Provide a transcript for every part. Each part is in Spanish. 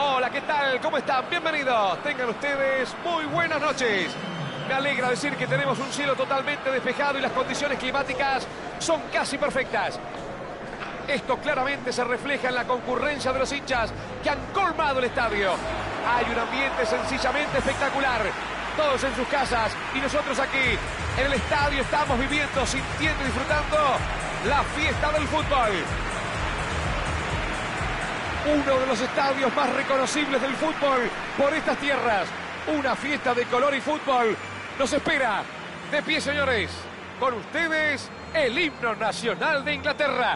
Hola, ¿qué tal? ¿Cómo están? Bienvenidos. Tengan ustedes muy buenas noches. Me alegra decir que tenemos un cielo totalmente despejado y las condiciones climáticas son casi perfectas. Esto claramente se refleja en la concurrencia de los hinchas que han colmado el estadio. Hay un ambiente sencillamente espectacular. Todos en sus casas y nosotros aquí en el estadio estamos viviendo, sintiendo y disfrutando la fiesta del fútbol. Uno de los estadios más reconocibles del fútbol por estas tierras. Una fiesta de color y fútbol nos espera. De pie, señores, con ustedes el himno nacional de Inglaterra.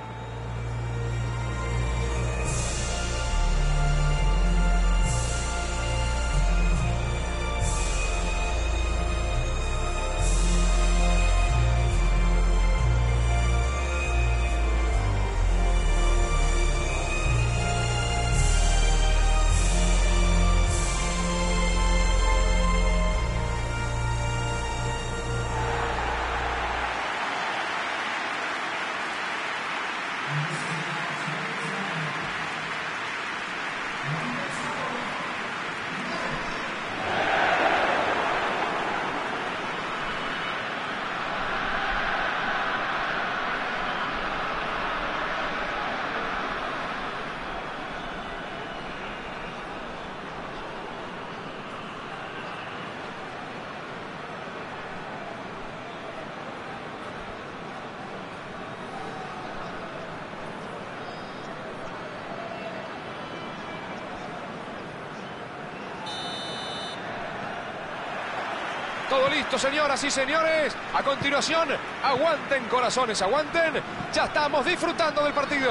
Todo listo, señoras y señores. A continuación, aguanten, corazones, aguanten. Ya estamos disfrutando del partido.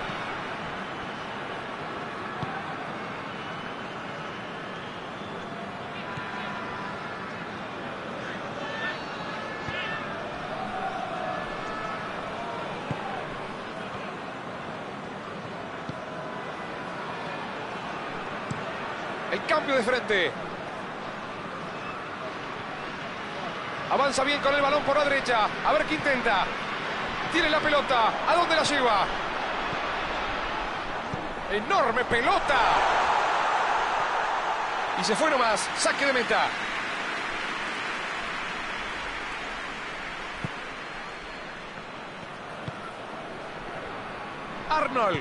El cambio de frente. Avanza bien con el balón por la derecha. A ver qué intenta. Tiene la pelota. ¿A dónde la lleva? ¡Enorme pelota! Y se fue nomás. Saque de meta. Arnold.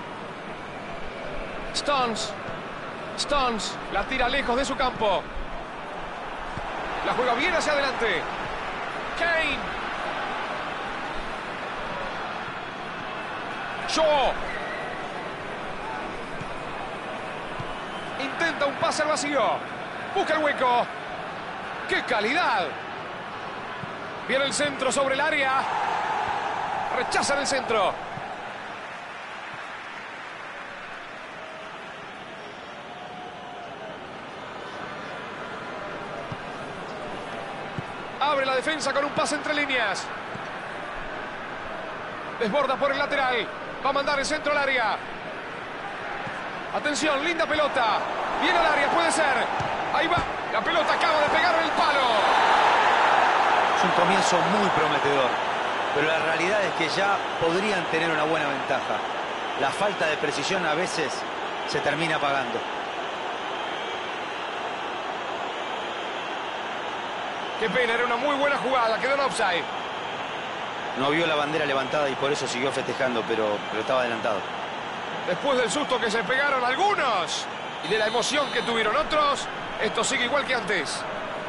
Stones. Stones. La tira lejos de su campo. La juega bien hacia adelante. Kane. Shaw. Intenta un pase al vacío. Busca el hueco. ¡Qué calidad! Viene el centro sobre el área. Rechazan el centro. Abre la defensa con un pase entre líneas. Desborda por el lateral. Va a mandar el centro al área. Atención, linda pelota. Viene al área, puede ser. Ahí va. La pelota acaba de pegar en el palo. Es un comienzo muy prometedor. Pero la realidad es que ya podrían tener una buena ventaja. La falta de precisión a veces se termina pagando. Qué pena, era una muy buena jugada, quedó en offside. No vio la bandera levantada y por eso siguió festejando, pero estaba adelantado. Después del susto que se pegaron algunos y de la emoción que tuvieron otros, esto sigue igual que antes.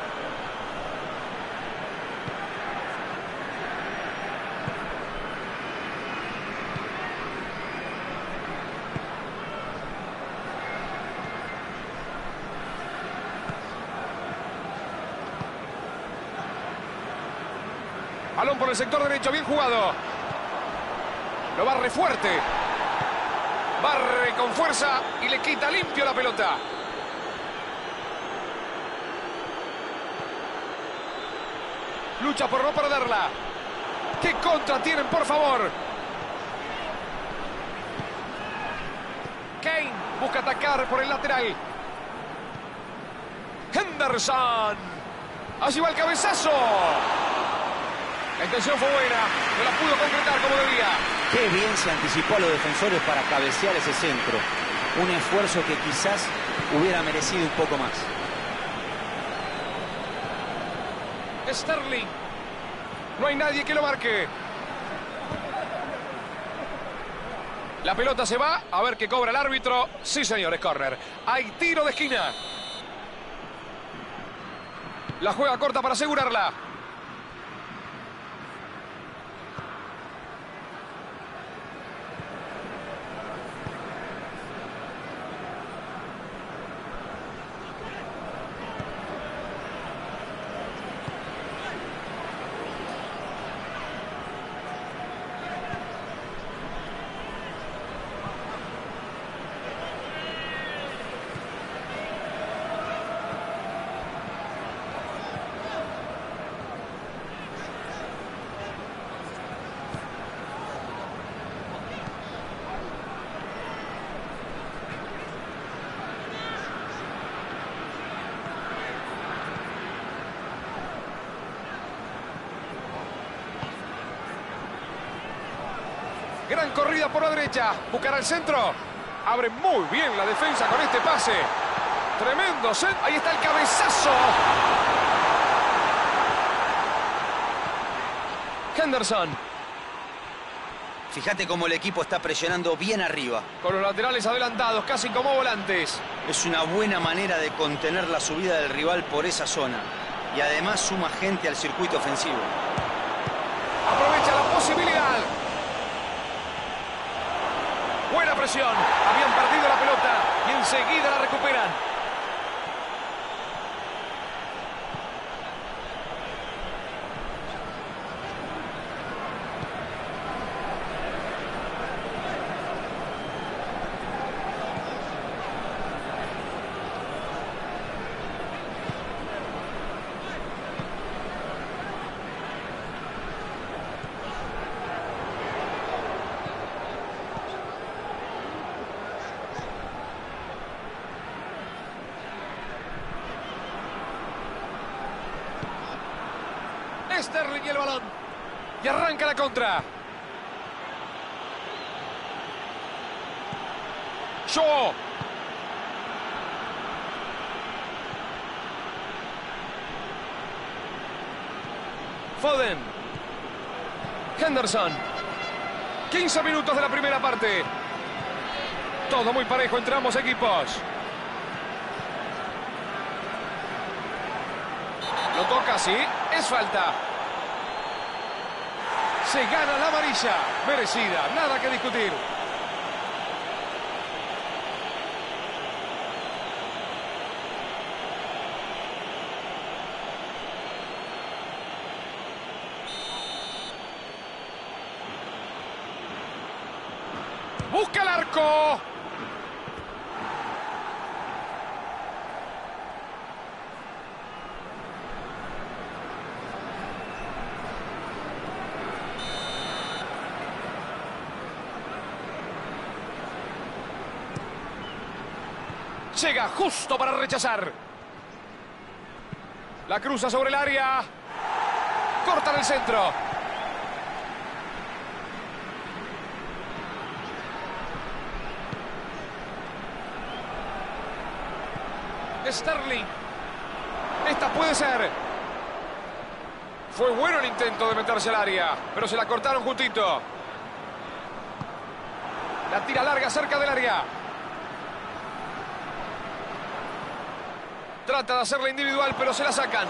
Balón por el sector derecho, bien jugado. Lo barre fuerte. Barre con fuerza y le quita limpio la pelota. Lucha por no perderla. ¿Qué contra tienen, por favor? Kane busca atacar por el lateral. Henderson. Allí va el cabezazo. La intención fue buena, no la pudo concretar como debía. Qué bien se anticipó a los defensores para cabecear ese centro. un esfuerzo que quizás hubiera merecido un poco más. Sterling. No hay nadie que lo marque. La pelota se va. A ver qué cobra el árbitro. Sí, señor, es córner. Hay tiro de esquina. La juega corta para asegurarla. Gran corrida por la derecha. Buscará el centro. Abre muy bien la defensa con este pase. Tremendo centro. Ahí está el cabezazo. Henderson. Fíjate cómo el equipo está presionando bien arriba. Con los laterales adelantados, casi como volantes. Es una buena manera de contener la subida del rival por esa zona. Y además suma gente al circuito ofensivo. Aprovecha la posibilidad. Buena presión. Habían perdido la pelota y enseguida la recuperan. Sterling y el balón. Y arranca la contra. Shaw. Foden. Henderson. 15 minutos de la primera parte. Todo muy parejo entre ambos equipos. Lo toca, sí. Es falta. Se gana la amarilla. Merecida. Nada que discutir. Busca el arco. Llega justo para rechazar. La cruza sobre el área. Corta en el centro. Sterling. Esta puede ser. Fue bueno el intento de meterse al área, pero se la cortaron justito. La tira larga cerca del área. Trata de hacerla individual, pero se la sacan.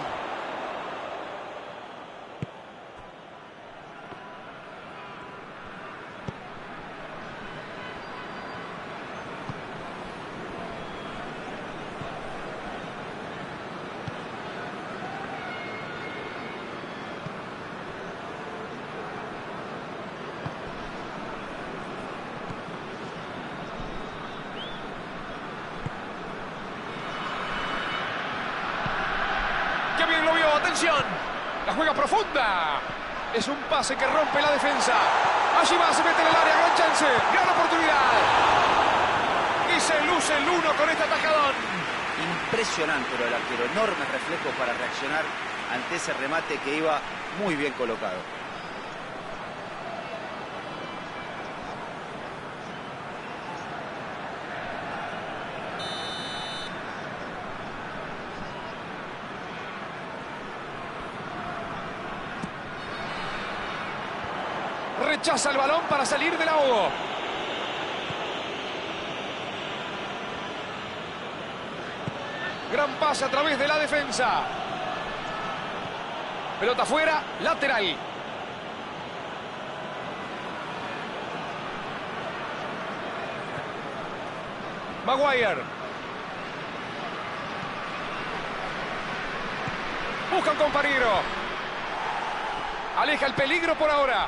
¡Qué bien lo vio! ¡Atención! La juega profunda. Es un pase que rompe la defensa. Allí va, se mete en el área. Gran chance. Gran oportunidad. Y se luce el uno con este atajadón. Impresionante lo del arquero. Enormes reflejos para reaccionar ante ese remate que iba muy bien colocado. Rechaza el balón para salir del ahogo. Gran pase a través de la defensa. Pelota fuera, lateral. Maguire. Busca un compañero. Aleja el peligro por ahora.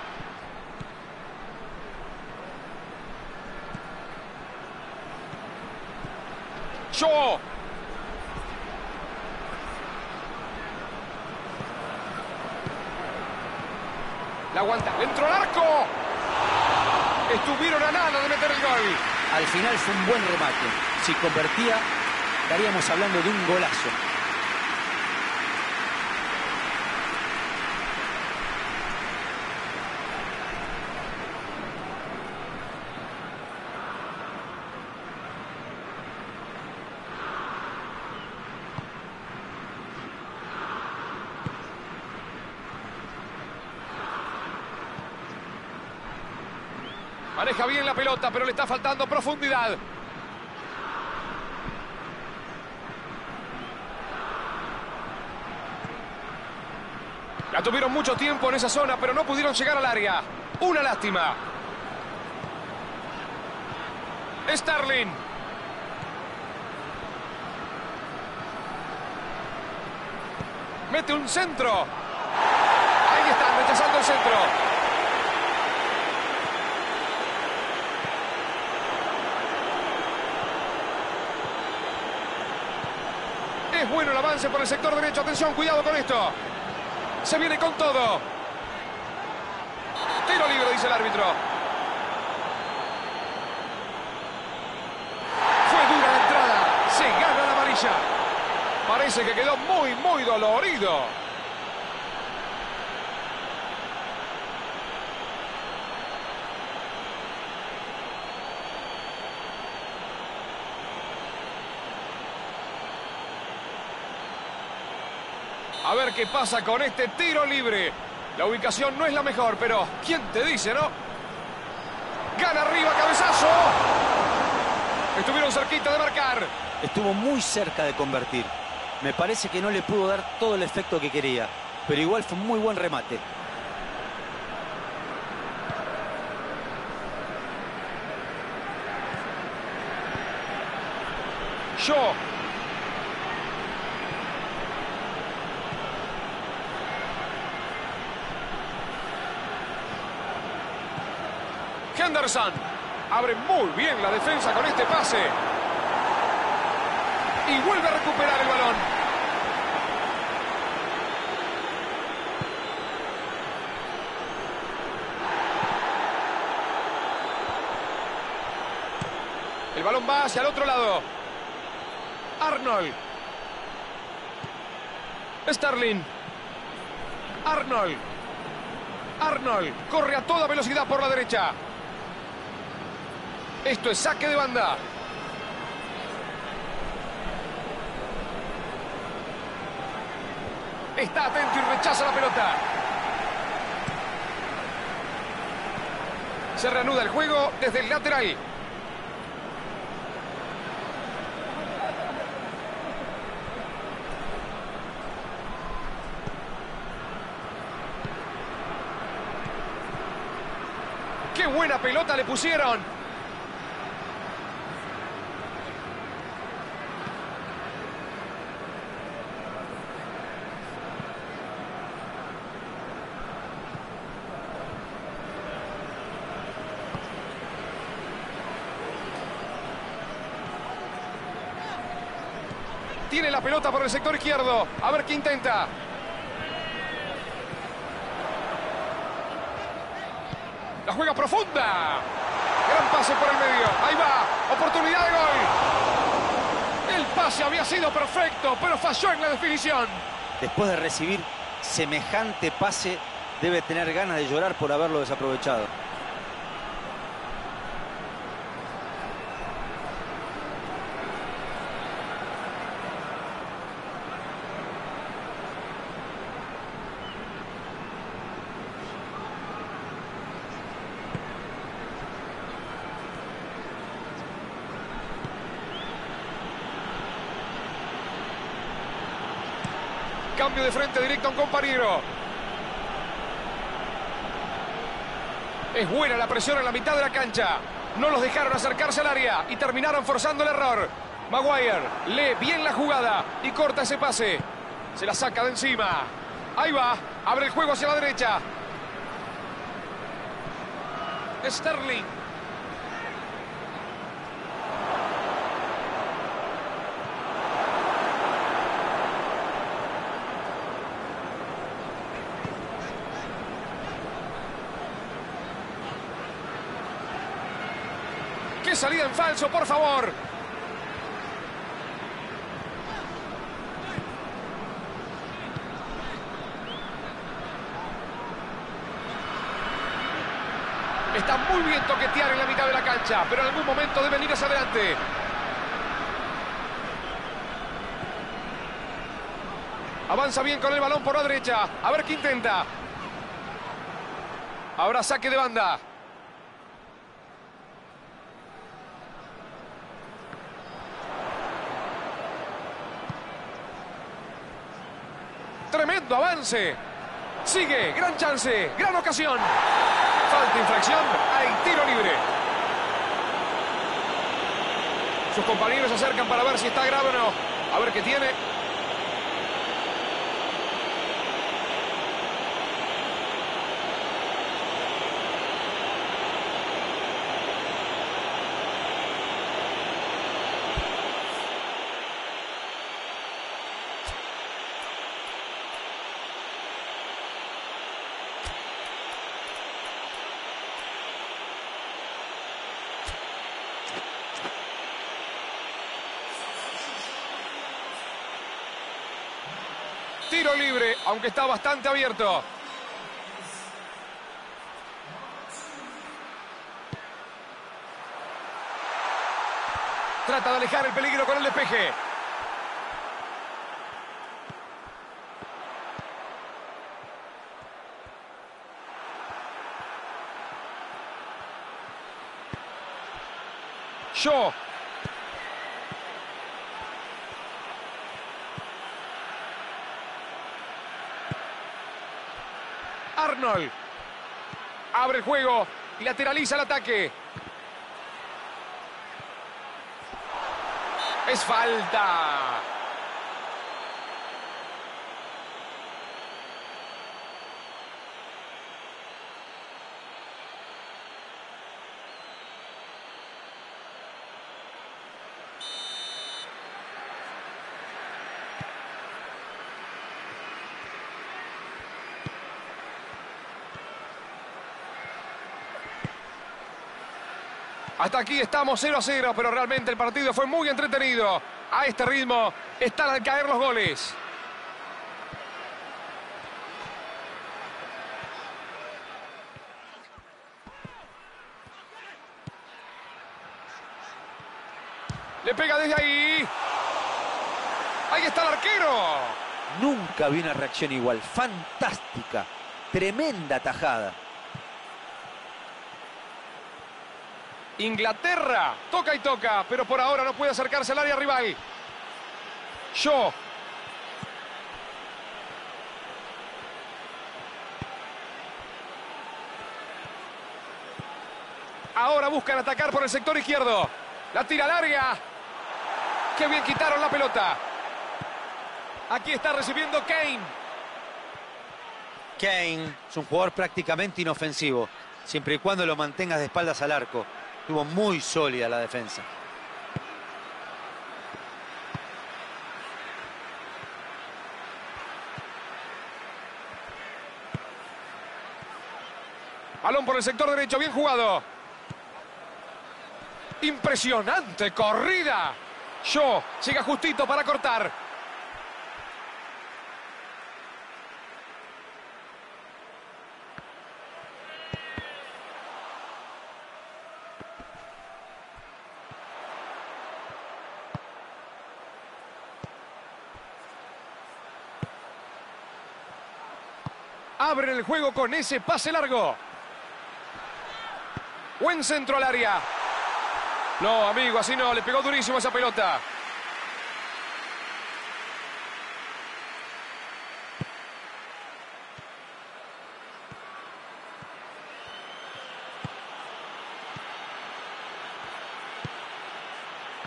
Shaw. La aguanta. Dentro del arco. Estuvieron a nada de meter el gol. Al final fue un buen remate. Si convertía, estaríamos hablando de un golazo. Maneja bien la pelota, pero le está faltando profundidad. Ya tuvieron mucho tiempo en esa zona, pero no pudieron llegar al área. Una lástima. Sterling. Mete un centro. Ahí están, rechazando el centro. Es bueno el avance por el sector derecho. Atención, cuidado con esto. Se viene con todo. Tiro libre, dice el árbitro. Fue dura la entrada. Se gana la amarilla. Parece que quedó muy dolorido. A ver qué pasa con este tiro libre. La ubicación no es la mejor, pero ¿quién te dice, no? Gana arriba, cabezazo. Estuvieron cerquita de marcar. Estuvo muy cerca de convertir. Me parece que no le pudo dar todo el efecto que quería, pero igual fue un muy buen remate. Shaw. Henderson. Abre muy bien la defensa con este pase. Y vuelve a recuperar el balón. El balón va hacia el otro lado. Arnold. Sterling. Arnold. Arnold corre a toda velocidad por la derecha. Esto es saque de banda. Está atento y rechaza la pelota. Se reanuda el juego desde el lateral. ¡Qué buena pelota le pusieron! Tiene la pelota por el sector izquierdo. A ver qué intenta. La juega profunda. Gran pase por el medio. Ahí va. Oportunidad de gol. El pase había sido perfecto, pero falló en la definición. Después de recibir semejante pase, debe tener ganas de llorar por haberlo desaprovechado. Cambio de frente directo a un compañero. Es buena la presión en la mitad de la cancha. No los dejaron acercarse al área y terminaron forzando el error. Maguire lee bien la jugada y corta ese pase. Se la saca de encima. Ahí va. Abre el juego hacia la derecha. Sterling. ¡Qué salida en falso, por favor! Está muy bien toquetear en la mitad de la cancha, pero en algún momento deben ir hacia adelante. Avanza bien con el balón por la derecha. A ver qué intenta. Ahora saque de banda. Tremendo avance. Sigue, gran chance, gran ocasión. Falta, infracción, hay tiro libre. Sus compañeros se acercan para ver si está grave o no. A ver qué tiene. Tiro libre, aunque está bastante abierto. Trata de alejar el peligro con el despeje. Shaw. Arnold. Abre el juego y lateraliza el ataque. Es falta. Hasta aquí estamos 0-0, pero realmente el partido fue muy entretenido. A este ritmo están al caer los goles. Le pega desde ahí. Ahí está el arquero. Nunca vi una reacción igual. Fantástica. Tremenda tajada. Inglaterra toca y toca, pero por ahora no puede acercarse al área rival. Shaw. Ahora buscan atacar por el sector izquierdo. La tira larga. Qué bien quitaron la pelota. Aquí está recibiendo Kane. Kane es un jugador prácticamente inofensivo, siempre y cuando lo mantengas de espaldas al arco. Estuvo muy sólida la defensa. Balón por el sector derecho, bien jugado. Impresionante corrida. Shaw llega justito para cortar. Abren el juego con ese pase largo. Buen centro al área. No, amigo, así no. Le pegó durísimo esa pelota.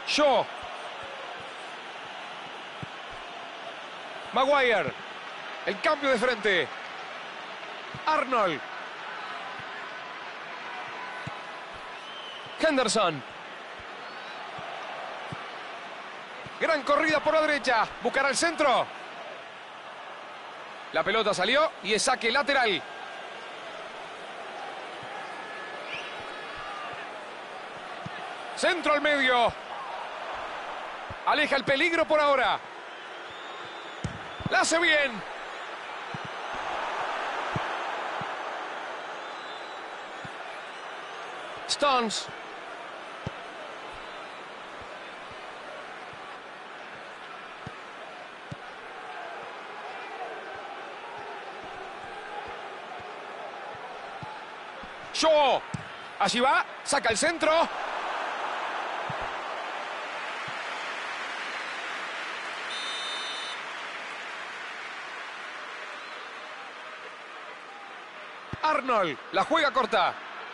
Shaw. Maguire. El cambio de frente. Arnold. Henderson. Gran corrida por la derecha. Buscará el centro. La pelota salió y es saque lateral. Centro al medio. Aleja el peligro por ahora. La hace bien. Stones. Shaw. Allí va. Saca el centro. Arnold. La juega corta.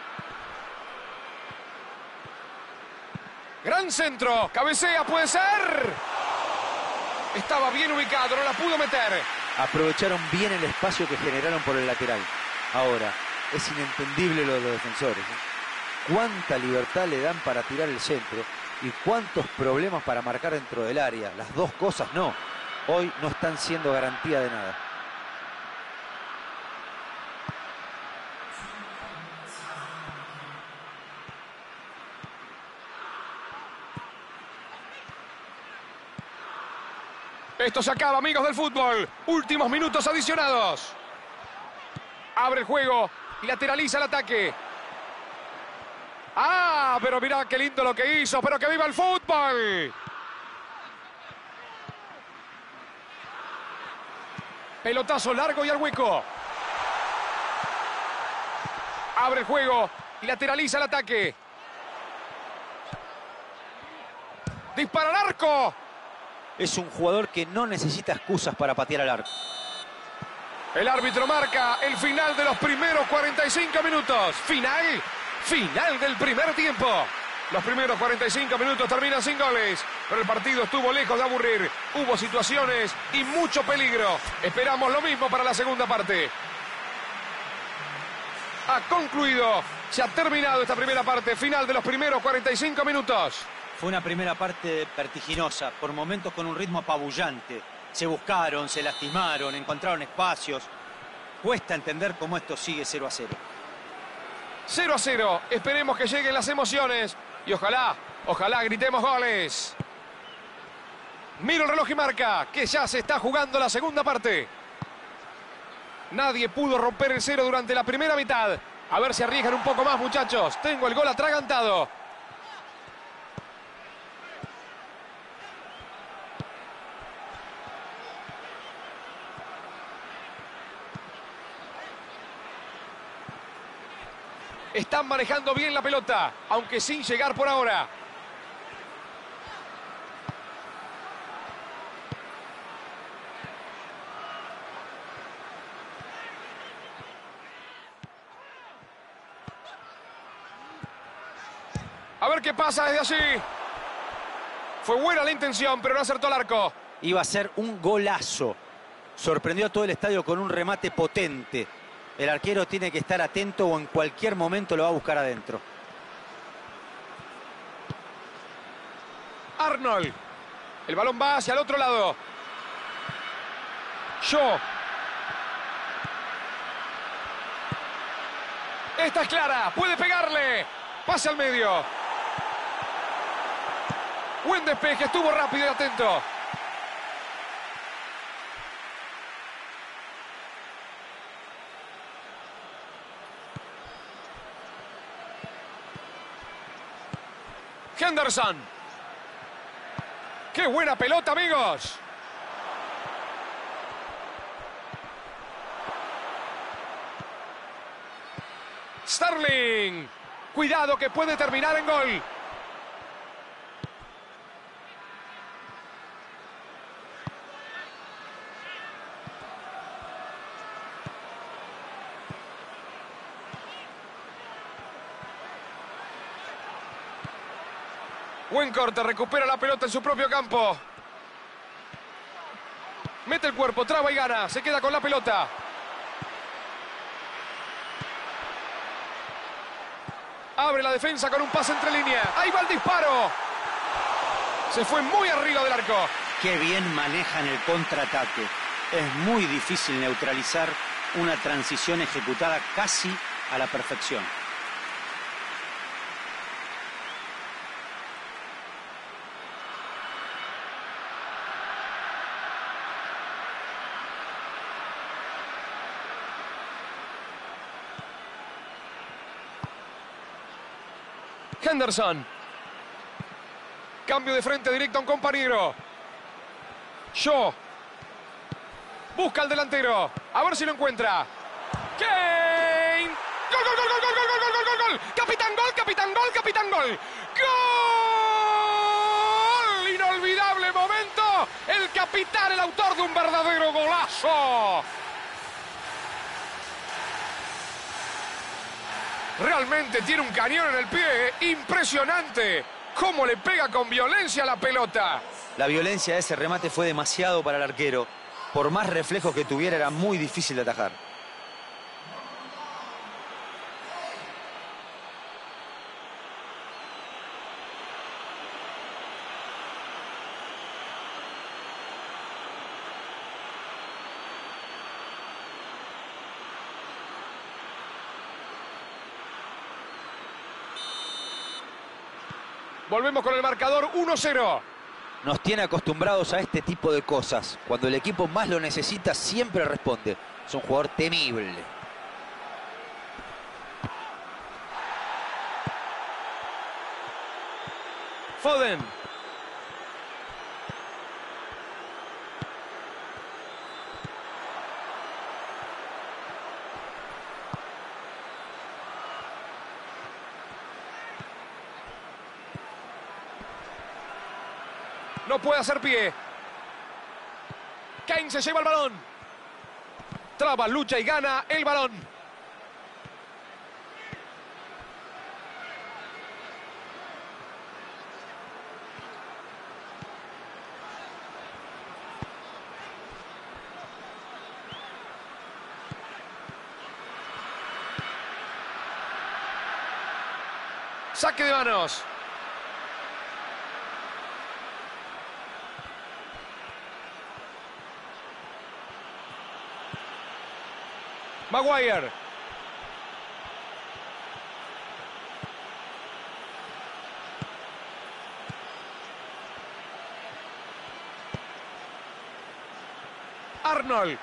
Gran centro. Cabecea. Puede ser. Estaba bien ubicado. No la pudo meter. Aprovecharon bien el espacio que generaron por el lateral. Ahora, es inentendible lo de los defensores, ¿eh? Cuánta libertad le dan para tirar el centro y cuántos problemas para marcar dentro del área. Las dos cosas no. Hoy no están siendo garantía de nada. Esto se acaba, amigos del fútbol. Últimos minutos adicionados. Abre el juego y lateraliza el ataque. ¡Ah! Pero mirá qué lindo lo que hizo. ¡Pero que viva el fútbol! Pelotazo largo y al hueco. Abre el juego y lateraliza el ataque. ¡Dispara al arco! Es un jugador que no necesita excusas para patear al arco. El árbitro marca el final de los primeros 45 minutos. Final del primer tiempo. Los primeros 45 minutos terminan sin goles, pero el partido estuvo lejos de aburrir. Hubo situaciones y mucho peligro. Esperamos lo mismo para la segunda parte. Ha concluido, se ha terminado esta primera parte. Final de los primeros 45 minutos. Fue una primera parte vertiginosa, por momentos con un ritmo apabullante. Se buscaron, se lastimaron, encontraron espacios. Cuesta entender cómo esto sigue 0-0. 0-0. Esperemos que lleguen las emociones. Y ojalá gritemos goles. Miro el reloj y marca que ya se está jugando la segunda parte. Nadie pudo romper el cero durante la primera mitad. A ver si arriesgan un poco más, muchachos. Tengo el gol atragantado. Están manejando bien la pelota, aunque sin llegar por ahora. A ver qué pasa desde allí. Fue buena la intención, pero no acertó el arco. Iba a ser un golazo. Sorprendió a todo el estadio con un remate potente. El arquero tiene que estar atento o en cualquier momento lo va a buscar adentro. Arnold. El balón va hacia el otro lado. Shaw. Esta es clara. Puede pegarle. Pase al medio. Buen despeje. Estuvo rápido y atento. Henderson. ¡Qué buena pelota, amigos! Sterling. Cuidado que puede terminar en gol. Buen corte, recupera la pelota en su propio campo. Mete el cuerpo, traba y gana. Se queda con la pelota. Abre la defensa con un pase entre líneas. Ahí va el disparo. Se fue muy arriba del arco. Qué bien manejan el contraataque. Es muy difícil neutralizar una transición ejecutada casi a la perfección. Henderson. Cambio de frente directo a un compañero. Shaw. Busca al delantero. A ver si lo encuentra. Kane. ¡Gol, gol, gol, gol, gol, gol, gol, gol, gol, gol! ¡Capitán gol, capitán gol, capitán gol! ¡Gol! Inolvidable momento. El capitán, el autor de un verdadero golazo. Realmente tiene un cañón en el pie. Impresionante. Cómo le pega con violencia a la pelota. La violencia de ese remate fue demasiado para el arquero. Por más reflejos que tuviera, era muy difícil de atajar. Volvemos con el marcador 1-0. Nos tiene acostumbrados a este tipo de cosas. Cuando el equipo más lo necesita, siempre responde. Es un jugador temible. Foden. No puede hacer pie. Kane se lleva el balón. Traba, lucha y gana el balón. Saque de manos. Maguire. Arnold.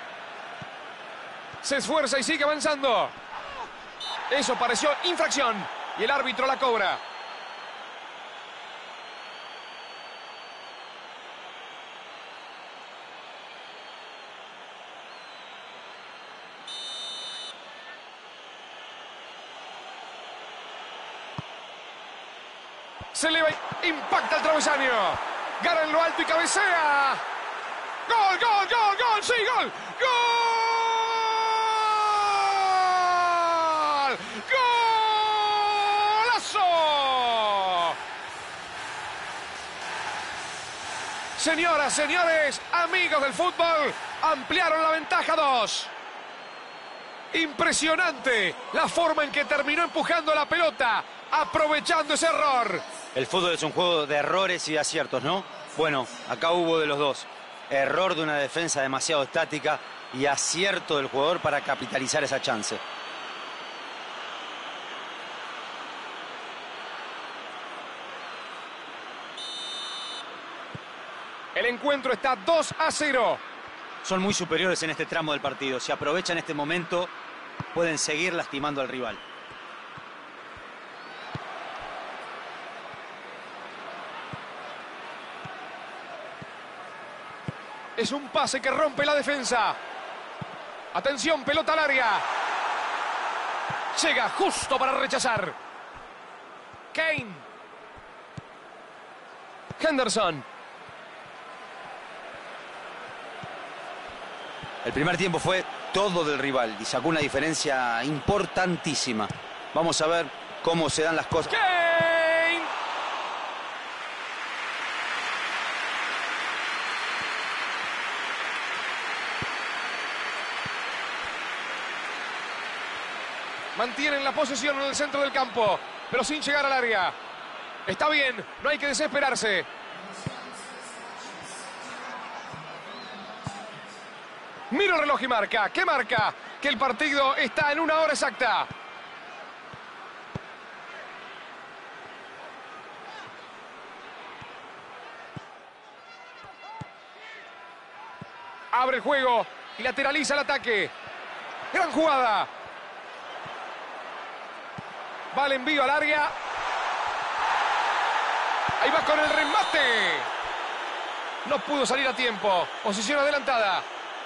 Se esfuerza y sigue avanzando. Eso pareció infracción y el árbitro la cobra. Se eleva, impacta el travesaño. Gana en lo alto y cabecea. ¡Gol, gol, gol, gol! ¡Sí, gol! ¡Gol! ¡Golazo! Señoras, señores, amigos del fútbol, ampliaron la ventaja 2. Impresionante la forma en que terminó empujando la pelota, aprovechando ese error. El fútbol es un juego de errores y de aciertos, ¿no? Bueno, acá hubo de los dos. Error de una defensa demasiado estática y acierto del jugador para capitalizar esa chance. El encuentro está 2-0. Son muy superiores en este tramo del partido. Si aprovechan este momento, pueden seguir lastimando al rival. Es un pase que rompe la defensa. Atención, pelota al área. Llega justo para rechazar. Kane. Henderson. El primer tiempo fue todo del rival y sacó una diferencia importantísima. Vamos a ver cómo se dan las cosas. Kane. Mantienen la posesión en el centro del campo, pero sin llegar al área. Está bien, no hay que desesperarse. Mira el reloj y marca. ¿Qué marca? Que el partido está en 1 hora exacta. Abre el juego y lateraliza el ataque. Gran jugada. Va el envío al área. Ahí va con el remate. No pudo salir a tiempo. Posición adelantada.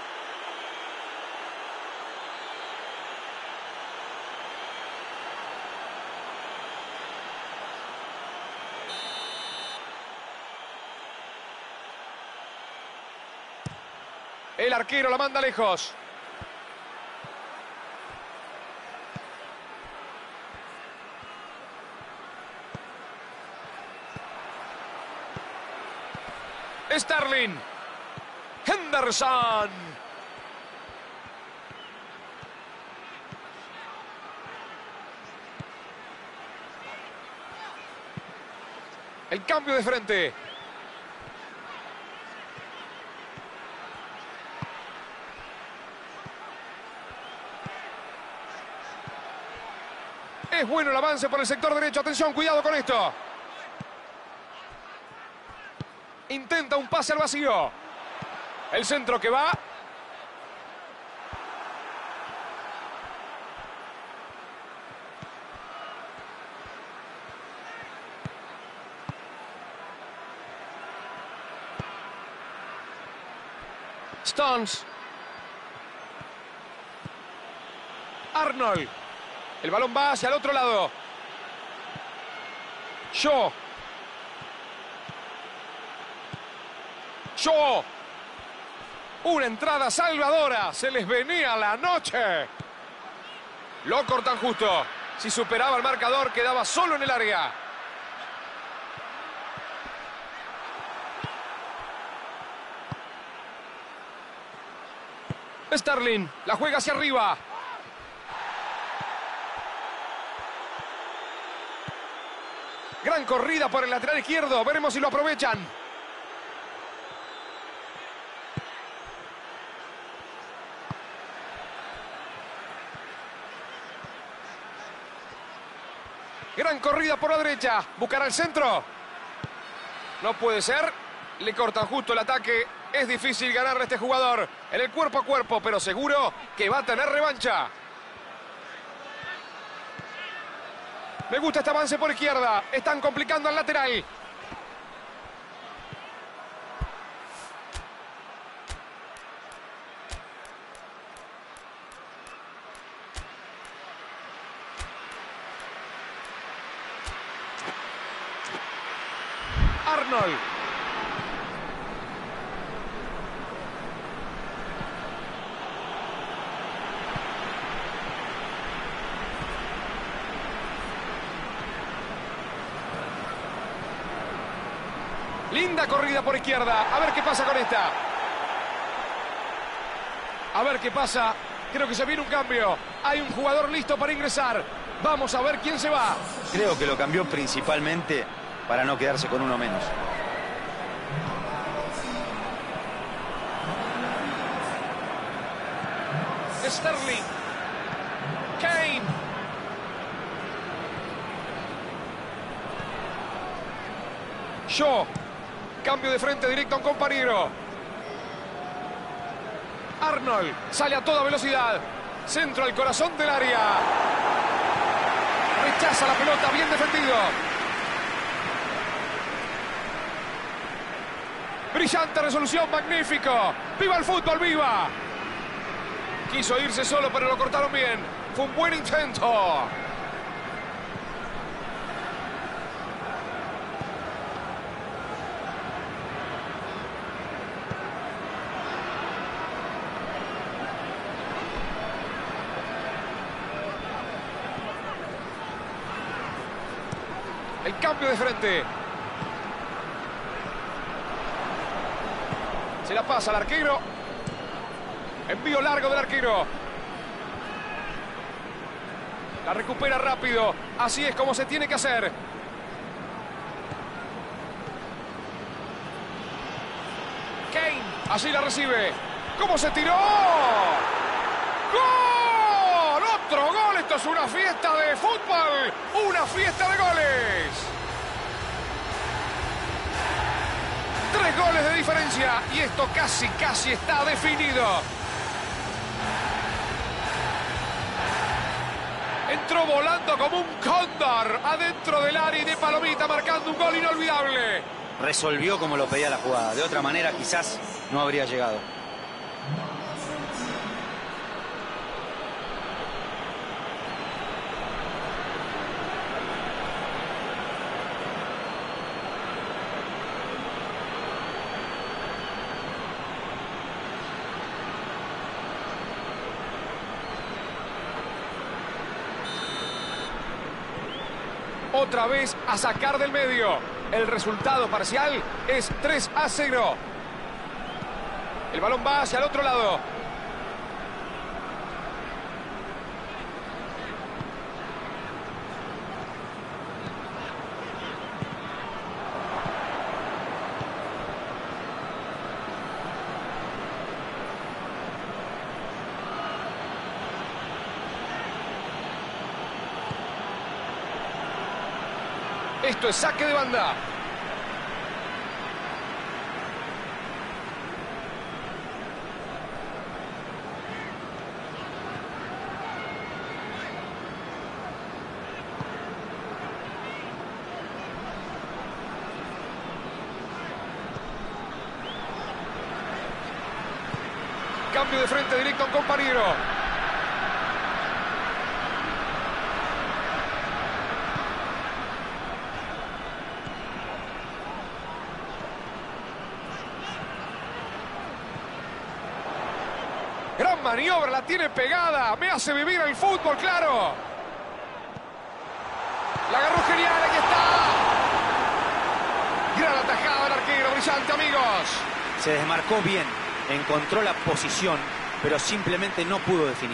El arquero la manda lejos. Sterling. Henderson. El cambio de frente. Es bueno el avance por el sector derecho. Atención, cuidado con esto. Intenta un pase al vacío. El centro que va. Stones. Arnold. El balón va hacia el otro lado. Shaw. Shaw. Una entrada salvadora. Se les venía la noche. Lo cortan justo. Si superaba el marcador, quedaba solo en el área. Sterling. La juega hacia arriba. Gran corrida por el lateral izquierdo. Veremos si lo aprovechan. Gran corrida por la derecha. Buscará el centro. No puede ser. Le cortan justo el ataque. Es difícil ganarle a este jugador en el cuerpo a cuerpo, pero seguro que va a tener revancha. Me gusta este avance por izquierda. Están complicando al lateral. Arnold. Linda corrida por izquierda. A ver qué pasa con esta. A ver qué pasa. Creo que se viene un cambio. Hay un jugador listo para ingresar. Vamos a ver quién se va. Creo que lo cambió principalmente para no quedarse con uno menos. Sterling. Kane. Shaw. Cambio de frente directo a un compañero. Arnold. Sale a toda velocidad. Centro al corazón del área. Rechaza la pelota. Bien defendido. Brillante resolución. Magnífico. ¡Viva el fútbol! ¡Viva! Quiso irse solo, pero lo cortaron bien. Fue un buen intento. El cambio de frente. Se la pasa al arquero. Envío largo del arquero. La recupera rápido. Así es como se tiene que hacer. Kane. Así la recibe. ¿Cómo se tiró? ¡Gol! ¡Otro gol! Esto es una fiesta de fútbol. Una fiesta de goles. 3 goles de diferencia. Y esto casi está definido. Entró volando como un cóndor adentro del área y de palomita, marcando un gol inolvidable. Resolvió como lo pedía la jugada. De otra manera, quizás no habría llegado. Otra vez a sacar del medio. El resultado parcial es 3-0. El balón va hacia el otro lado. Esto es saque de banda. Cambio de frente directo a un compañero. Gran maniobra, la tiene pegada. Me hace vivir el fútbol, claro. La agarró genial, aquí está. Gran atajada del arquero, brillante, amigos. Se desmarcó bien, encontró la posición, pero simplemente no pudo definir.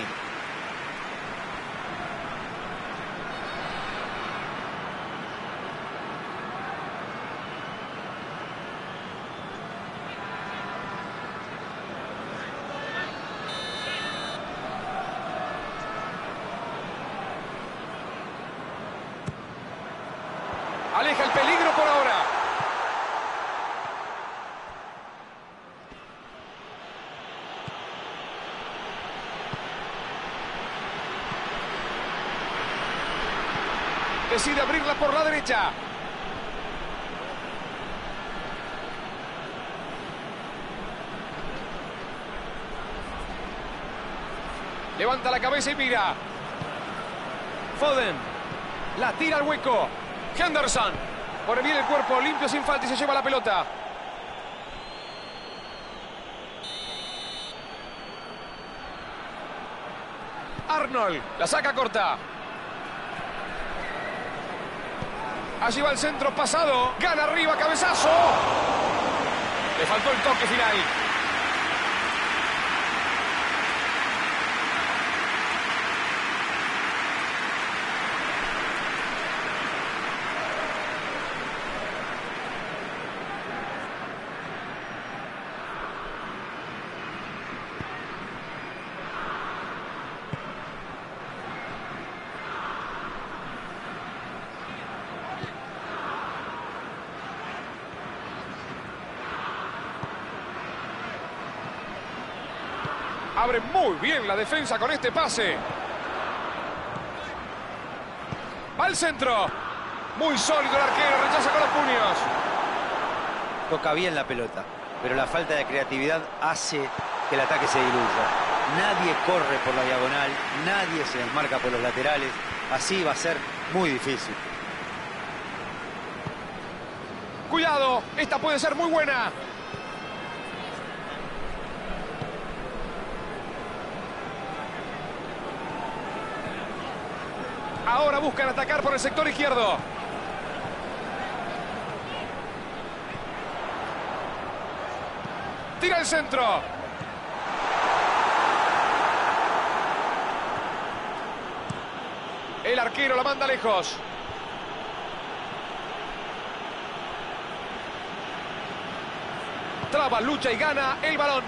Aleja el peligro por ahora. Decide abrirla por la derecha. Levanta la cabeza y mira. Foden. La tira al hueco. Henderson. Pone bien el cuerpo, limpio sin falta y se lleva la pelota. Arnold. La saca corta. Allí va el centro pasado. Gana arriba, cabezazo. Le faltó el toque final. Abre muy bien la defensa con este pase. Va al centro. Muy sólido el arquero, rechaza con los puños. Toca bien la pelota, pero la falta de creatividad hace que el ataque se diluya. Nadie corre por la diagonal, nadie se desmarca por los laterales. Así va a ser muy difícil. Cuidado, esta puede ser muy buena. Ahora buscan atacar por el sector izquierdo. Tira el centro. El arquero la manda lejos. Traba, lucha y gana el balón.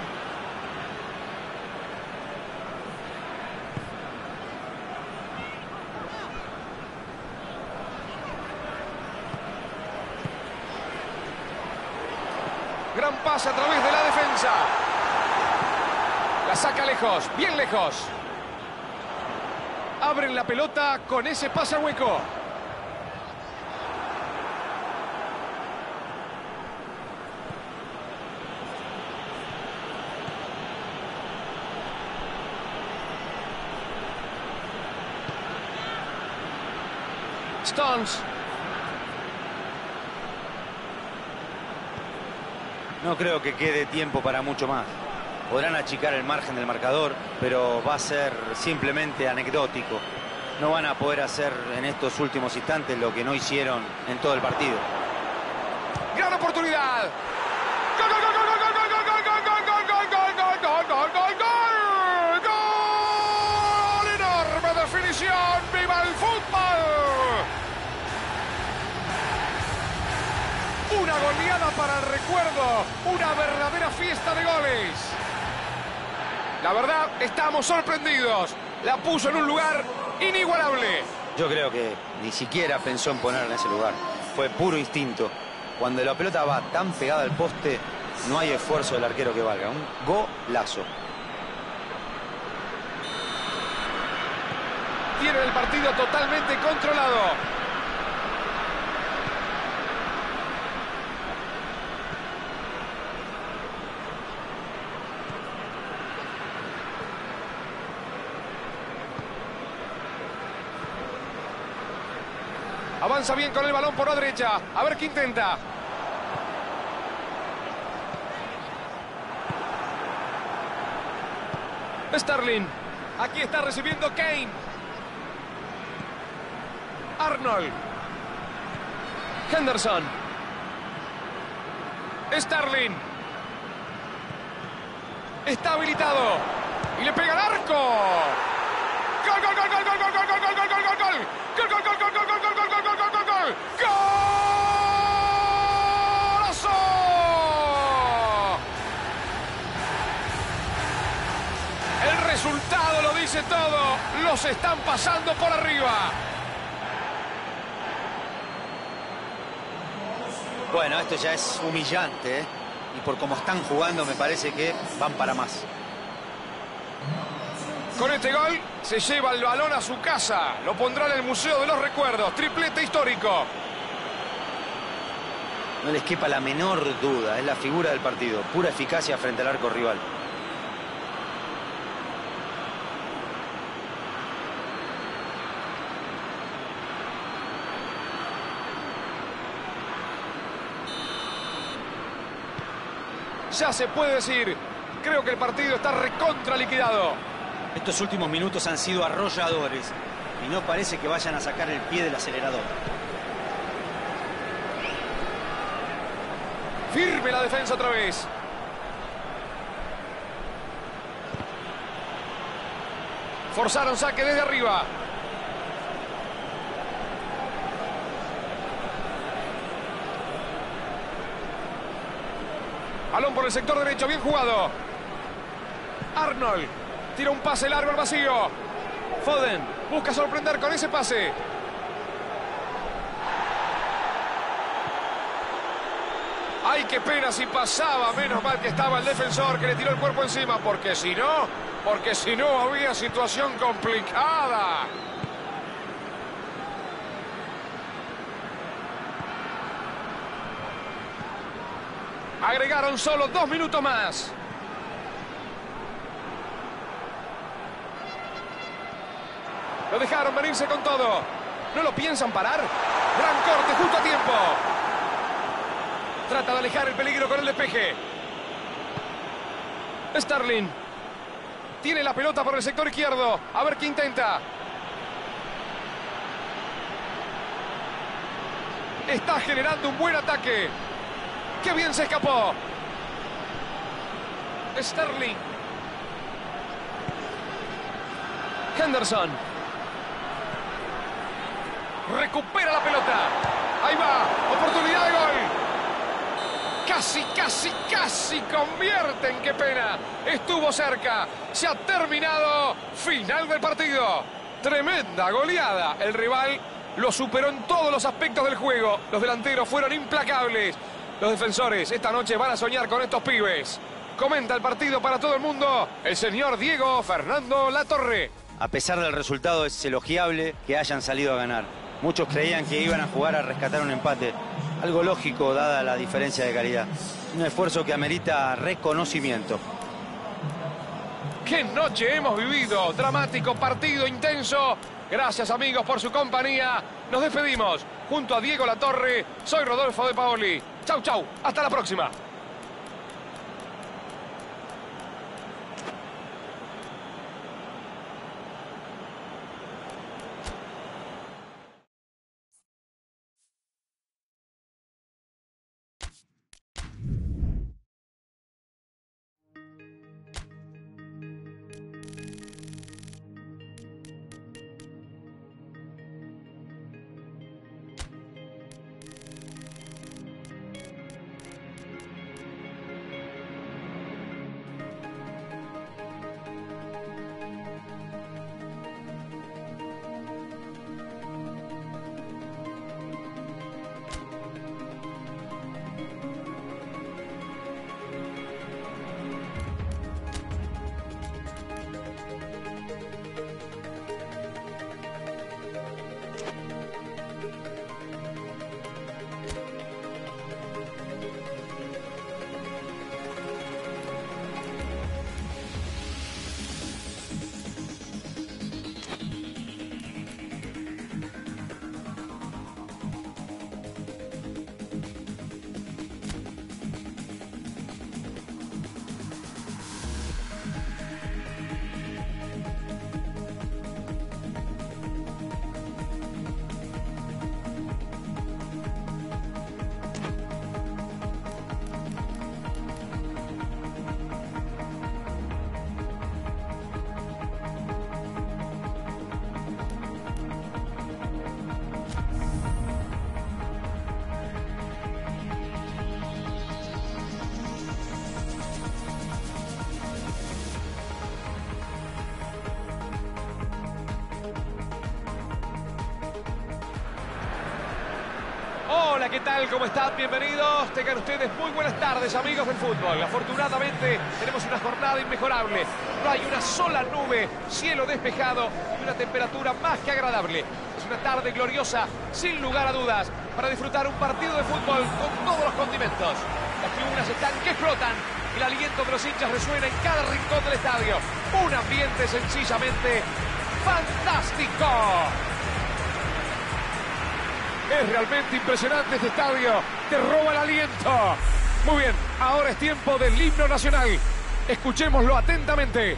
Gran pase a través de la defensa. La saca lejos, bien lejos. Abren la pelota con ese pase a hueco. Stones. No creo que quede tiempo para mucho más. Podrán achicar el margen del marcador, pero va a ser simplemente anecdótico. No van a poder hacer en estos últimos instantes lo que no hicieron en todo el partido. Gran oportunidad. ¡Gol, gol, gol, gol, gol, gol, gol, gol, gol, gol, gol, gol, gol, gol, gol! ¡Gol! ¡Enorme definición! ¡Viva el fútbol! Una goleada para el recuerdo. Una verdadera fiesta de goles. La verdad, estamos sorprendidos. La puso en un lugar inigualable. Yo creo que ni siquiera pensó en ponerla en ese lugar. Fue puro instinto. Cuando la pelota va tan pegada al poste, no hay esfuerzo del arquero que valga. Un golazo. Tiene el partido totalmente controlado. Avanza bien con el balón por la derecha. A ver qué intenta. Sterling. Aquí está recibiendo Kane. Arnold. Henderson. Sterling. Está habilitado. Y le pega al arco. ¡Gol, gol, gol, gol, gol, gol, gol, gol, gol, gol, gol, gol, gol! ¡Gol, gol, gol, gol, gol, gol, gol, gol, gol, gol, gol, gol! ¡Golazo! El resultado lo dice todo. Los están pasando por arriba. Bueno, esto ya es humillante, ¿eh? Y por cómo están jugando me parece que van para más. Con este gol se lleva el balón a su casa. Lo pondrá en el Museo de los Recuerdos. Triplete histórico. No les quepa la menor duda. Es la figura del partido. Pura eficacia frente al arco rival. Ya se puede decir. Creo que el partido está recontra liquidado. Estos últimos minutos han sido arrolladores y no parece que vayan a sacar el pie del acelerador. Firme la defensa otra vez. Forzaron saque desde arriba. Balón por el sector derecho, bien jugado. Arnold. Tira un pase largo al vacío. Foden busca sorprender con ese pase. Ay, qué pena si pasaba. Menos mal que estaba el defensor que le tiró el cuerpo encima. Porque si no había situación complicada. Agregaron solo 2 minutos más. Lo dejaron venirse con todo. ¿No lo piensan parar? Gran corte justo a tiempo. Trata de alejar el peligro con el despeje. Sterling. Tiene la pelota por el sector izquierdo. A ver qué intenta. Está generando un buen ataque. ¡Qué bien se escapó! Sterling. Recupera la pelota. Ahí va. Oportunidad de gol. Casi convierten. ¡Qué pena! Estuvo cerca. Se ha terminado. Final del partido. Tremenda goleada. El rival lo superó en todos los aspectos del juego. Los delanteros fueron implacables. Los defensores esta noche van a soñar con estos pibes. Comenta el partido para todo el mundo el señor Diego Fernando Latorre. A pesar del resultado, es elogiable que hayan salido a ganar. Muchos creían que iban a jugar a rescatar un empate. Algo lógico dada la diferencia de calidad. Un esfuerzo que amerita reconocimiento. ¡Qué noche hemos vivido! Dramático partido, intenso. Gracias, amigos, por su compañía. Nos despedimos. Junto a Diego Latorre, soy Rodolfo de Paoli. Chau, chau. Hasta la próxima. Hola, ¿qué tal? ¿Cómo están? Bienvenidos. Tengan ustedes muy buenas tardes, amigos del fútbol. Afortunadamente, tenemos una jornada inmejorable. No hay una sola nube, cielo despejado y una temperatura más que agradable. Es una tarde gloriosa, sin lugar a dudas, para disfrutar un partido de fútbol con todos los condimentos. Las tribunas están que explotan. El aliento de los hinchas resuena en cada rincón del estadio. Un ambiente sencillamente fantástico. Es realmente impresionante este estadio. Te roba el aliento. Muy bien, ahora es tiempo del himno nacional. Escuchémoslo atentamente.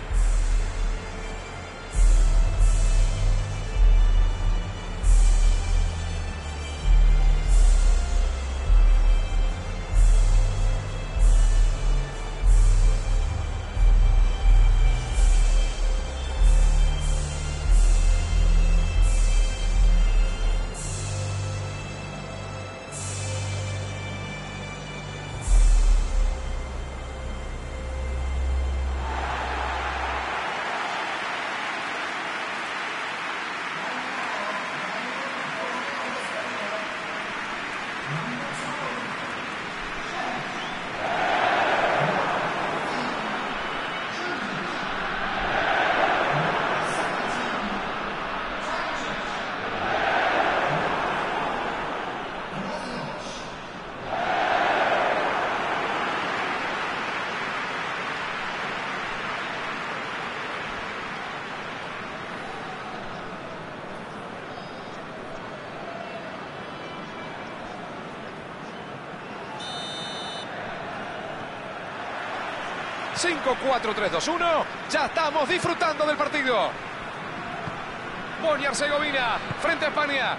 Cinco, 4, 3, 2, 1. Ya estamos disfrutando del partido. Bosnia-Herzegovina frente a España.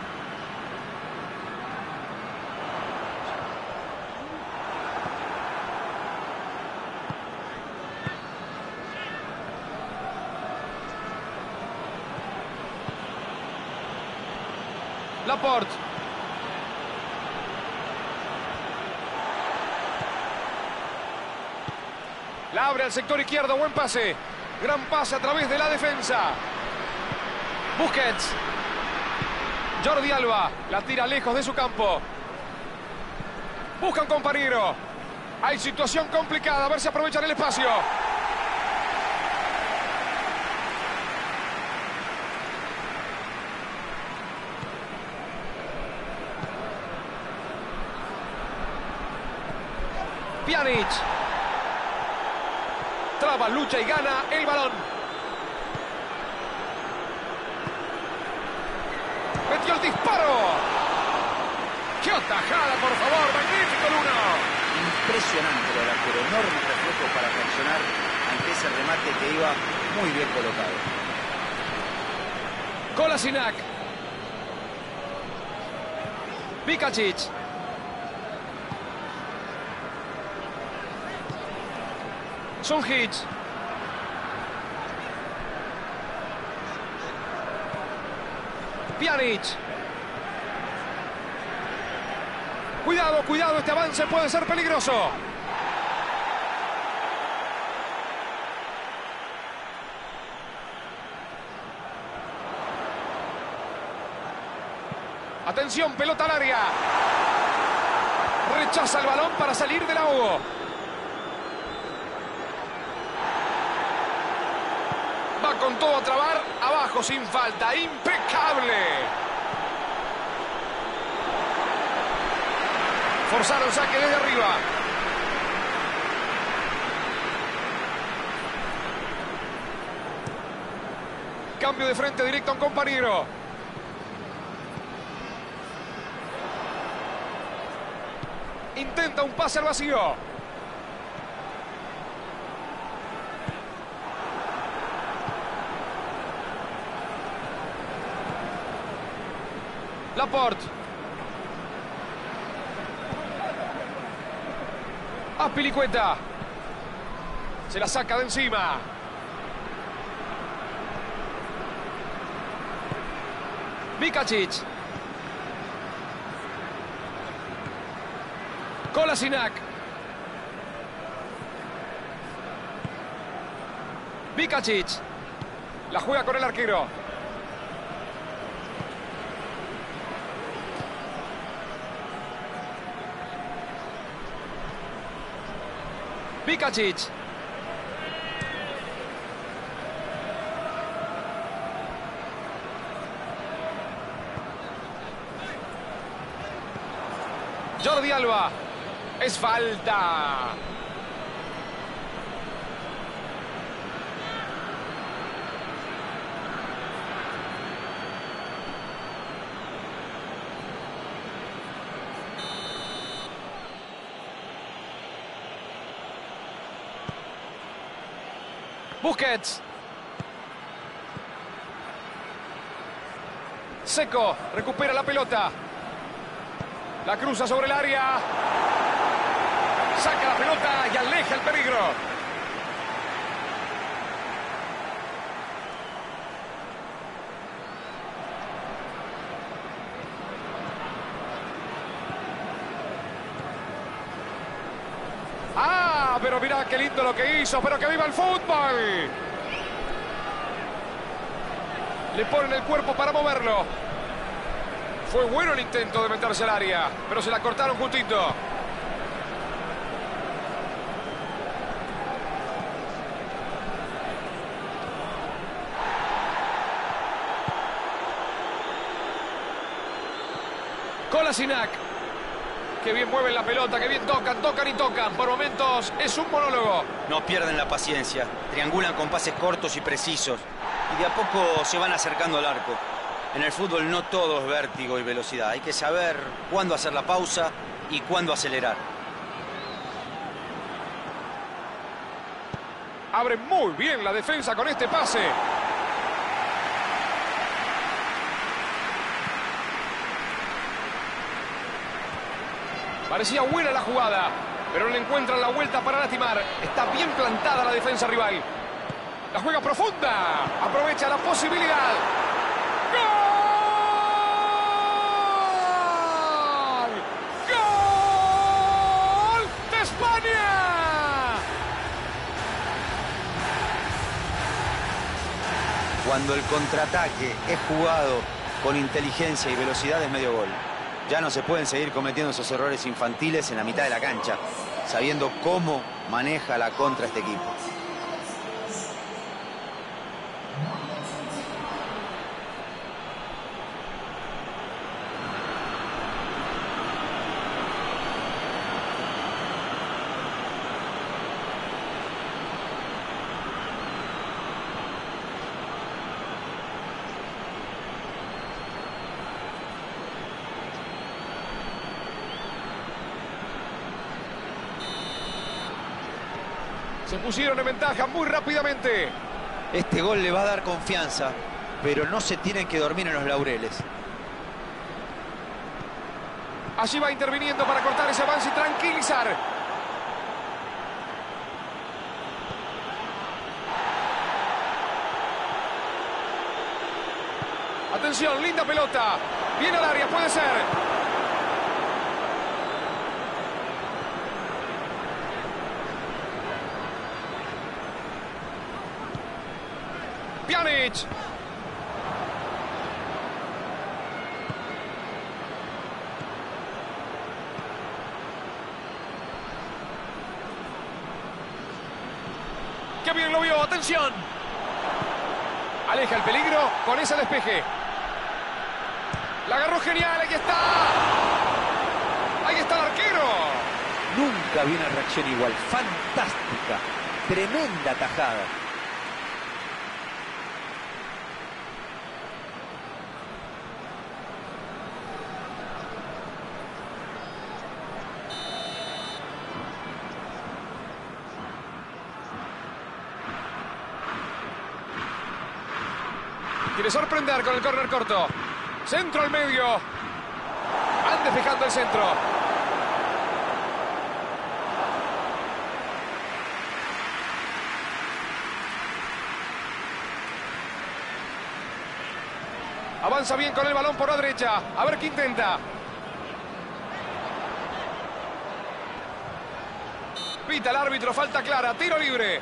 Laporte. La abre al sector izquierdo, buen pase. Gran pase a través de la defensa. Busquets. Jordi Alba, la tira lejos de su campo. Busca un compañero. Hay situación complicada, a ver si aprovechan el espacio. Pjanic. Traba, lucha y gana el balón. Metió el disparo. ¡Qué atajada, por favor! ¡Magnífico el uno! Impresionante lo del arquero. Enorme reflejo para reaccionar ante ese remate que iba muy bien colocado. Kolasinac. Vikacic. Sunjic. Pjanic. Cuidado, cuidado, este avance puede ser peligroso. Atención, pelota al área. Rechaza el balón para salir del ahogo. Va con todo a trabar, abajo sin falta, impecable. Forzaron saque desde arriba. Cambio de frente directo a un compañero. Intenta un pase al vacío. Laporte. Azpilicueta. Se la saca de encima. Vikacic. Kolasinac. Vikacic. La juega con el arquero. Vikacic. Jordi Alba. Es falta. Busquets. Seco, recupera la pelota. La cruza sobre el área. Saca la pelota y aleja el peligro. ¡Ah! Pero mirá qué lindo lo que hizo, pero que viva el fútbol. Le ponen el cuerpo para moverlo. Fue bueno el intento de meterse al área, pero se la cortaron justito. Kolasinac. Qué bien mueven la pelota, qué bien tocan, tocan y tocan. Por momentos es un monólogo. No pierden la paciencia. Triangulan con pases cortos y precisos. Y de a poco se van acercando al arco. En el fútbol no todo es vértigo y velocidad. Hay que saber cuándo hacer la pausa y cuándo acelerar. Abre muy bien la defensa con este pase. Parecía buena la jugada, pero no le encuentran la vuelta para lastimar. Está bien plantada la defensa rival. La juega profunda. Aprovecha la posibilidad. ¡Gol! Cuando el contraataque es jugado con inteligencia y velocidad es medio gol. Ya no se pueden seguir cometiendo esos errores infantiles en la mitad de la cancha, sabiendo cómo maneja la contra este equipo. Se pusieron en ventaja muy rápidamente. Este gol le va a dar confianza, pero no se tienen que dormir en los laureles. Allí va interviniendo para cortar ese avance y tranquilizar. Atención, linda pelota. Viene al área, puede ser. Pjanic. ¡Qué bien lo vio! ¡Atención! Aleja el peligro con ese despeje. La agarró genial, ¡ahí está! ¡Ahí está el arquero! Nunca vi una reacción igual. Fantástica. Tremenda tajada. Quiere sorprender con el córner corto. Centro al medio. Van despejando el centro. Avanza bien con el balón por la derecha. A ver qué intenta. Pita el árbitro, falta clara. Tiro libre.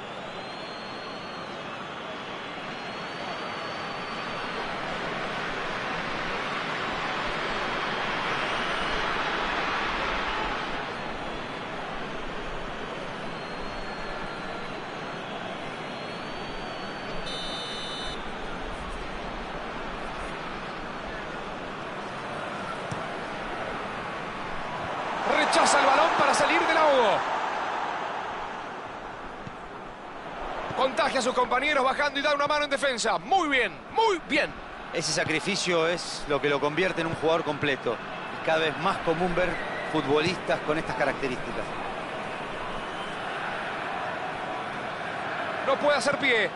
Rechaza el balón para salir del ahogo. Contagia a sus compañeros bajando y da una mano en defensa. Muy bien, muy bien. Ese sacrificio es lo que lo convierte en un jugador completo. Es cada vez más común ver futbolistas con estas características. No puede hacer pie.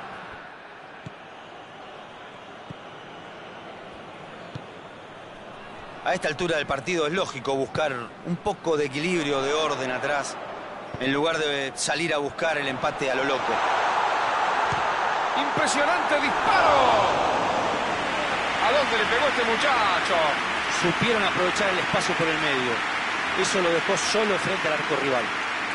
A esta altura del partido es lógico buscar un poco de equilibrio, de orden atrás, en lugar de salir a buscar el empate a lo loco. Impresionante disparo. ¿A dónde le pegó este muchacho? Supieron aprovechar el espacio por el medio. Eso lo dejó solo frente al arco rival.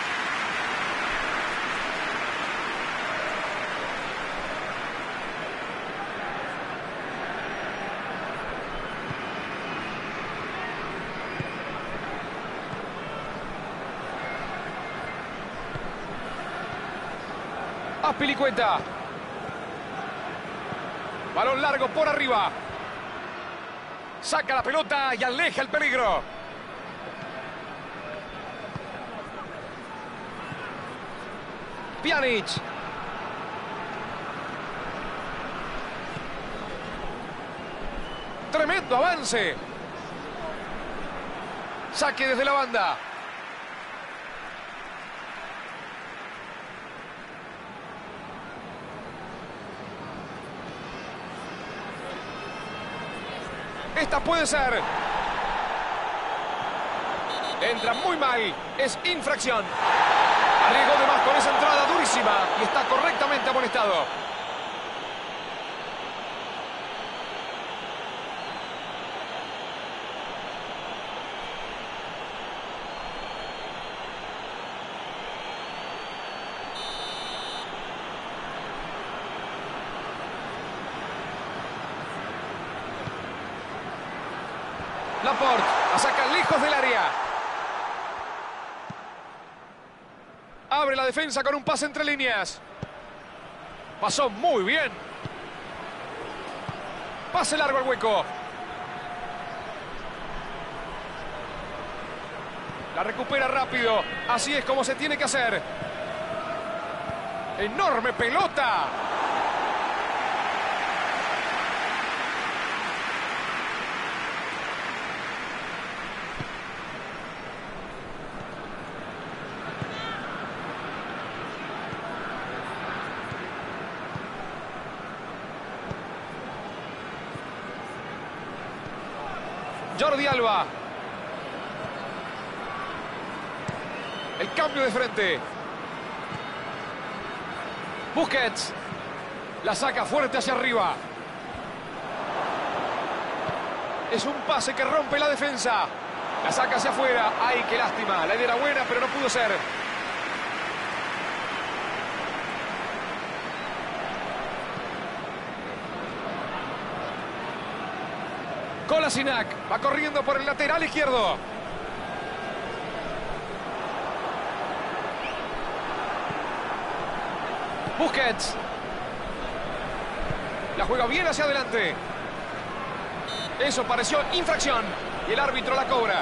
Azpilicueta. Balón largo por arriba. Saca la pelota y aleja el peligro. Pjanic. Tremendo avance. Saque desde la banda. Esta puede ser. Entra muy mal. Es infracción. Arriesgó de más con esa entrada durísima y está correctamente amonestado. Laporte la saca lejos del área. Abre la defensa con un pase entre líneas. Pasó muy bien. Pase largo al hueco. La recupera rápido. Así es como se tiene que hacer. ¡Enorme pelota! Jordi Alba. El cambio de frente. Busquets. La saca fuerte hacia arriba. Es un pase que rompe la defensa. La saca hacia afuera. ¡Ay, qué lástima! La idea era buena, pero no pudo ser. Kolasinac va corriendo por el lateral izquierdo. Busquets. La juega bien hacia adelante. Eso pareció infracción. Y el árbitro la cobra.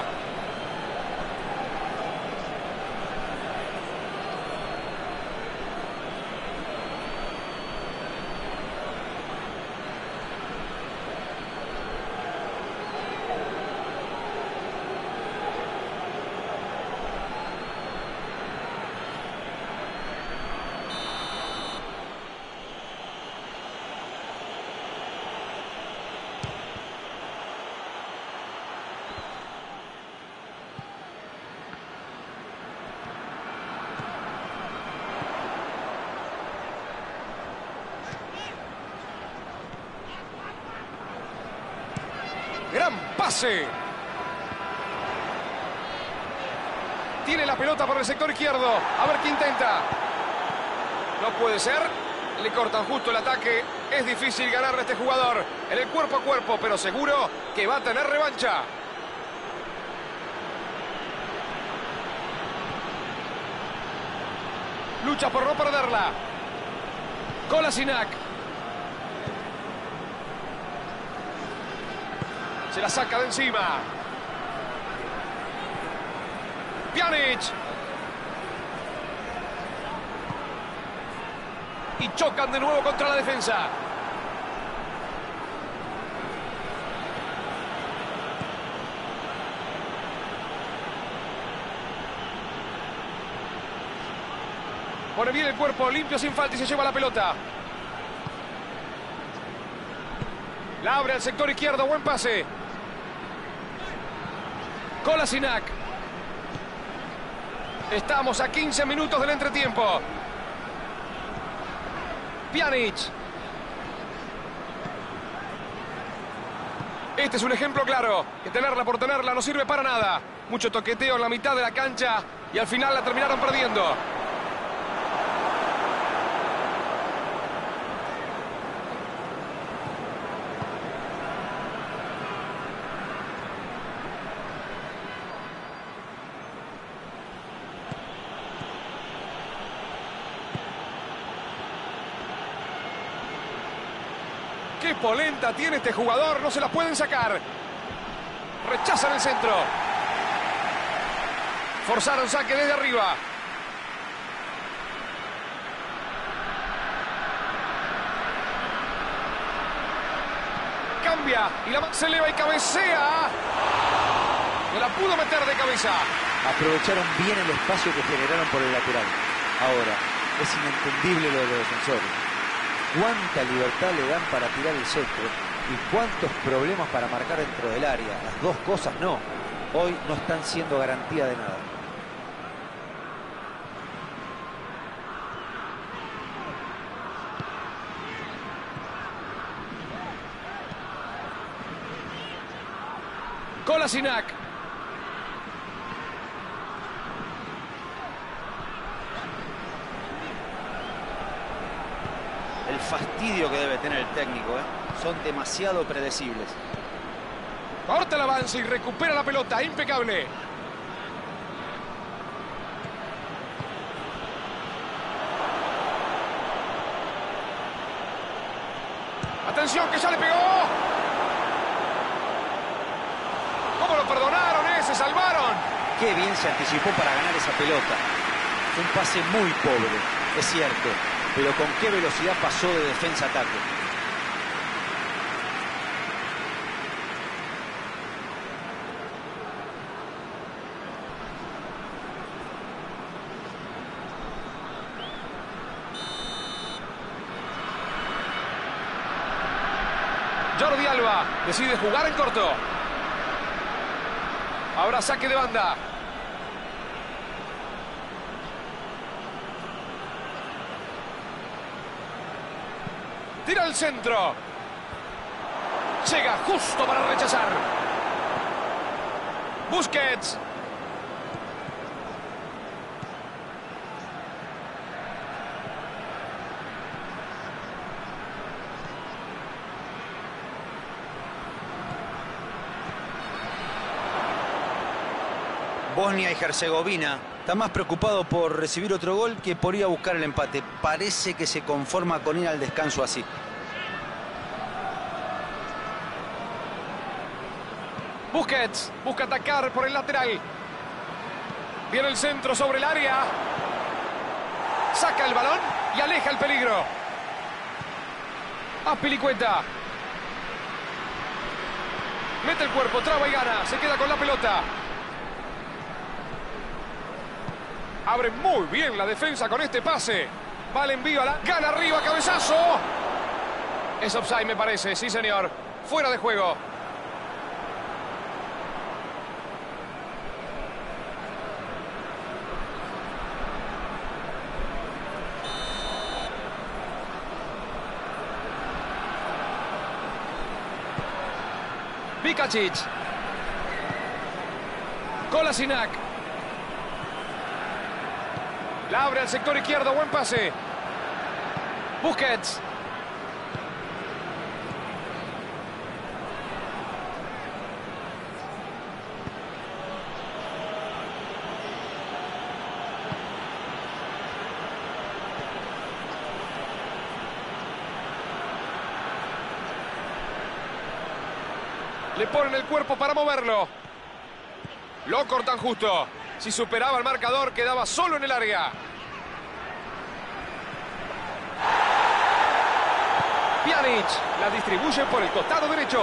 ¡Gran pase! Tiene la pelota por el sector izquierdo. A ver qué intenta. No puede ser. Le cortan justo el ataque. Es difícil ganarle a este jugador en el cuerpo a cuerpo, pero seguro que va a tener revancha. Lucha por no perderla. Kolasinac. Se la saca de encima. Pjanic. Y chocan de nuevo contra la defensa. Pone bien el cuerpo, limpio sin falta y se lleva la pelota. La abre al sector izquierdo, buen pase. Kolasinac. Estamos a 15 minutos del entretiempo. Pjanic. Este es un ejemplo claro, que tenerla por tenerla no sirve para nada. Mucho toqueteo en la mitad de la cancha y al final la terminaron perdiendo. ¡Qué polenta tiene este jugador! No se la pueden sacar. Rechazan el centro. Forzaron saque desde arriba. Cambia y la se eleva y cabecea. No la pudo meter de cabeza. Aprovecharon bien el espacio que generaron por el lateral. Ahora, es inentendible lo de los defensores. Cuánta libertad le dan para tirar el centro y cuántos problemas para marcar dentro del área. Las dos cosas no. Hoy no están siendo garantía de nada. Kolasinac. El fastidio que debe tener el técnico, ¿eh? Son demasiado predecibles. Corta el avance y recupera la pelota. Impecable. Atención, que ya le pegó. ¿Cómo lo perdonaron, Se salvaron. Qué bien se anticipó para ganar esa pelota. Un pase muy pobre, es cierto, pero con qué velocidad pasó de defensa a ataque. Jordi Alba decide jugar en corto. Ahora saque de banda. Tira al centro. Llega justo para rechazar. Busquets. Bosnia y Herzegovina está más preocupado por recibir otro gol que por ir a buscar el empate. Parece que se conforma con ir al descanso así. Busquets busca atacar por el lateral. Viene el centro sobre el área. Saca el balón y aleja el peligro. Azpilicueta. Mete el cuerpo, traba y gana. Se queda con la pelota. Abre muy bien la defensa con este pase. Va el envío a la... Gana arriba, cabezazo. Es offside, me parece. Sí, señor. Fuera de juego. Pikacic. Kolasinac. La abre al sector izquierdo, buen pase. Busquets. Le ponen el cuerpo para moverlo. Lo cortan justo. Si superaba el marcador, quedaba solo en el área. Pjanic la distribuye por el costado derecho.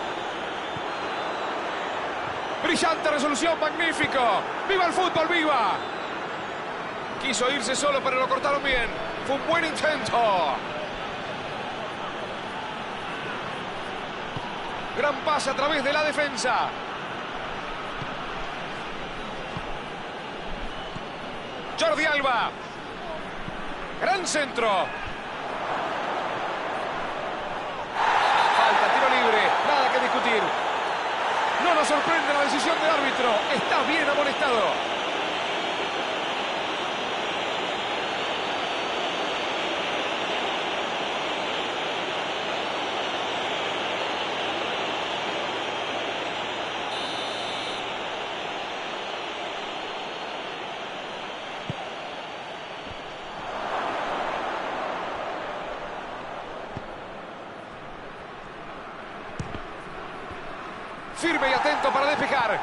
Brillante resolución, magnífico. ¡Viva el fútbol, viva! Quiso irse solo, pero lo cortaron bien. Fue un buen intento. Gran pase a través de la defensa. Jordi Alba. Gran centro. Falta, tiro libre. Nada que discutir. No nos sorprende la decisión del árbitro. Está bien amonestado. Firme y atento para despejar.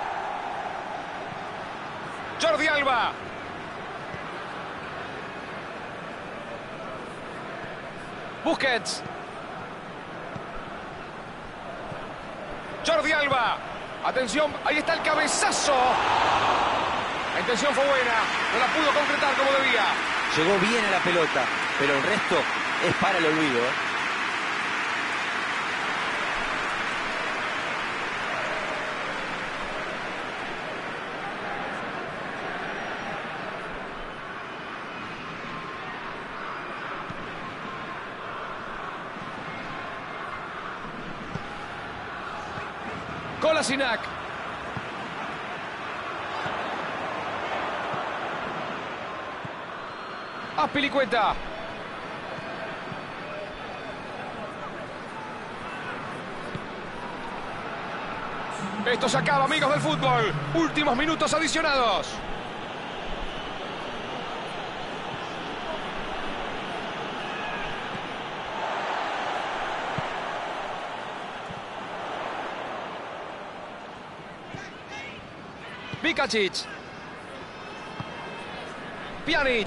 Jordi Alba. Busquets. Jordi Alba. Atención, ahí está el cabezazo. La intención fue buena, no la pudo concretar como debía. Llegó bien a la pelota, pero el resto es para el olvido, Kolasinac. Azpilicueta. Esto se acaba, amigos del fútbol. Últimos minutos adicionados. Vikacic. Pjanic.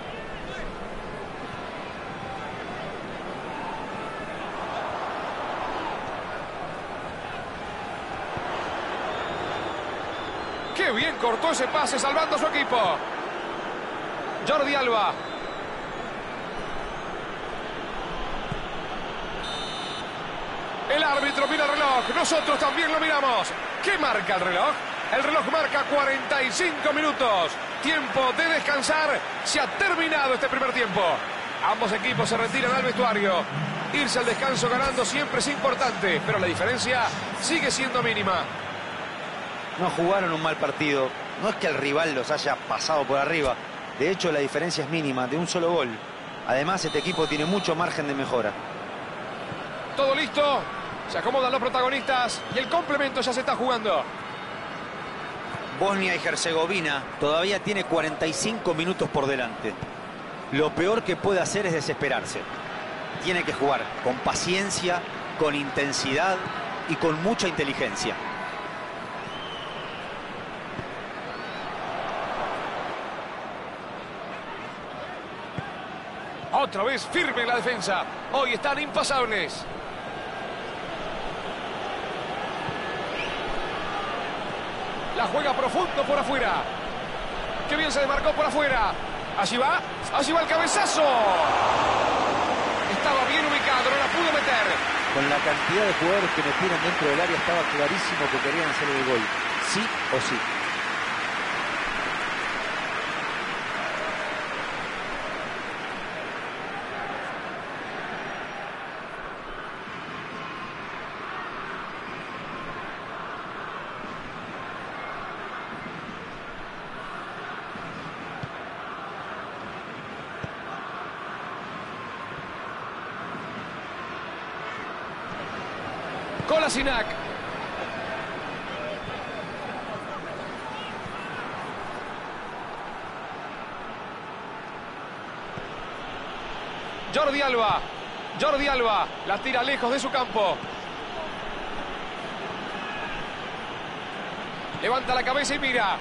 ¡Qué bien cortó ese pase salvando a su equipo! Jordi Alba. El árbitro mira el reloj. Nosotros también lo miramos. ¿Qué marca el reloj? El reloj marca 45 minutos. Tiempo de descansar. Se ha terminado este primer tiempo. Ambos equipos se retiran al vestuario. Irse al descanso ganando siempre es importante, pero la diferencia sigue siendo mínima. No jugaron un mal partido. No es que el rival los haya pasado por arriba. De hecho, la diferencia es mínima, de un solo gol. Además, este equipo tiene mucho margen de mejora. Todo listo. Se acomodan los protagonistas y el complemento ya se está jugando. Bosnia y Herzegovina todavía tiene 45 minutos por delante. Lo peor que puede hacer es desesperarse. Tiene que jugar con paciencia, con intensidad y con mucha inteligencia. Otra vez firme en la defensa. Hoy están impasables. La juega profundo por afuera. Qué bien se desmarcó por afuera. Allí va el cabezazo. Estaba bien ubicado, no la pudo meter. Con la cantidad de jugadores que metieron dentro del área estaba clarísimo que querían hacer el gol. Sí o sí. Kolasinac. Jordi Alba. Jordi Alba. La tira lejos de su campo. Levanta la cabeza y mira.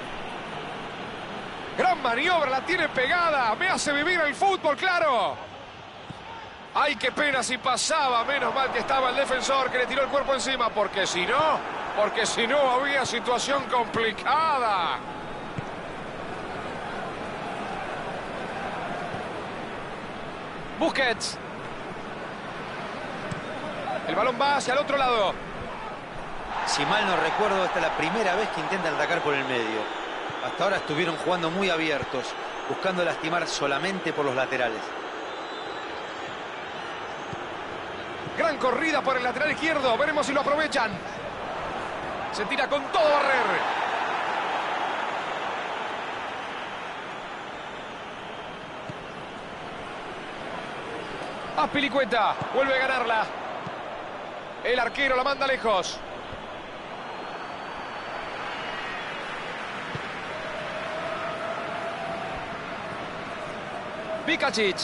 Gran maniobra, la tiene pegada. Me hace vivir el fútbol, claro. Ay, qué pena si pasaba. Menos mal que estaba el defensor que le tiró el cuerpo encima. Porque si no había situación complicada. Busquets. El balón va hacia el otro lado. Si mal no recuerdo, esta es la primera vez que intentan atacar por el medio. Hasta ahora estuvieron jugando muy abiertos, buscando lastimar solamente por los laterales. Gran corrida por el lateral izquierdo. Veremos si lo aprovechan. Se tira con todo Barrer. Azpilicueta. Vuelve a ganarla. El arquero la manda lejos. Vikacic.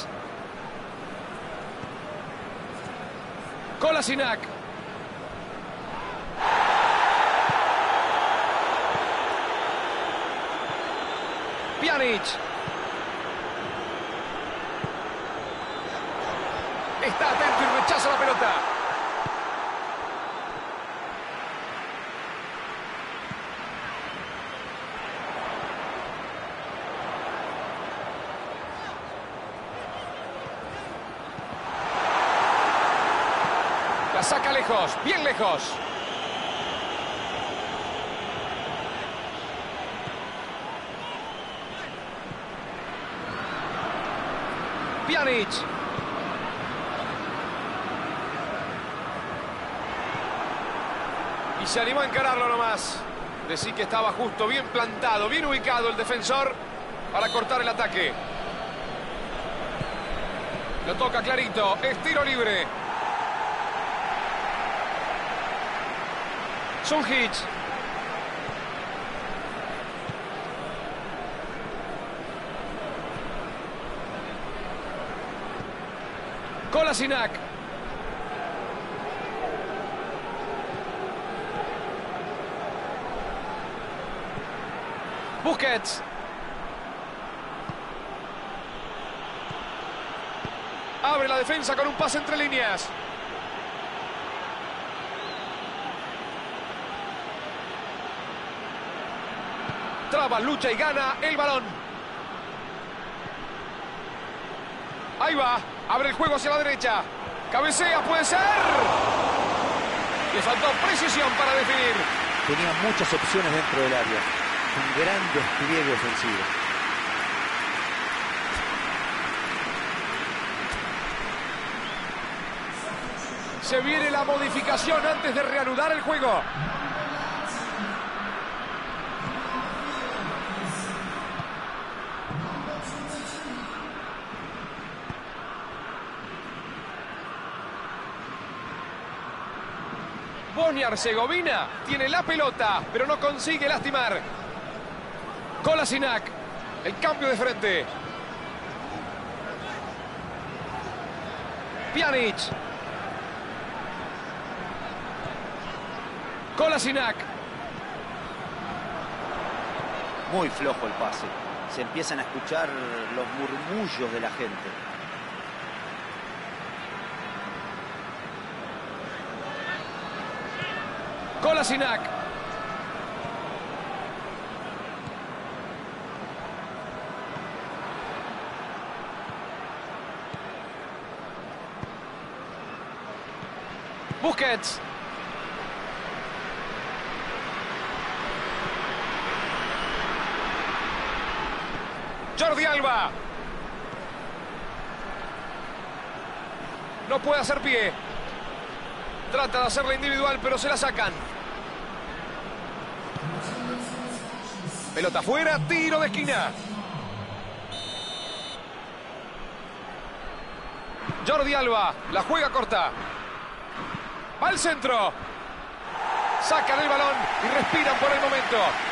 Kolasinac. Pjanic. Está atento y rechaza la pelota. La saca lejos, bien lejos. Pjanic. Y se animó a encararlo nomás. Decí que estaba justo, bien plantado, bien ubicado el defensor para cortar el ataque. Lo toca clarito, es tiro libre. Sunjic. Kolasinac. Busquets. Abre la defensa con un pase entre líneas. Traba, lucha y gana el balón. Ahí va. Abre el juego hacia la derecha. Cabecea, puede ser. Le faltó precisión para definir. Tenía muchas opciones dentro del área. Un gran despliegue ofensivo. Se viene la modificación antes de reanudar el juego. Bosnia-Herzegovina tiene la pelota, pero no consigue lastimar. Kolasinac, el cambio de frente. Pjanic. Kolasinac. Muy flojo el pase. Se empiezan a escuchar los murmullos de la gente. Kolasinac. Busquets. Jordi Alba. No puede hacer pie. Trata de hacerla individual, pero se la sacan. Pelota fuera, tiro de esquina. Jordi Alba, la juega corta. Va al centro. Sacan el balón y respiran por el momento.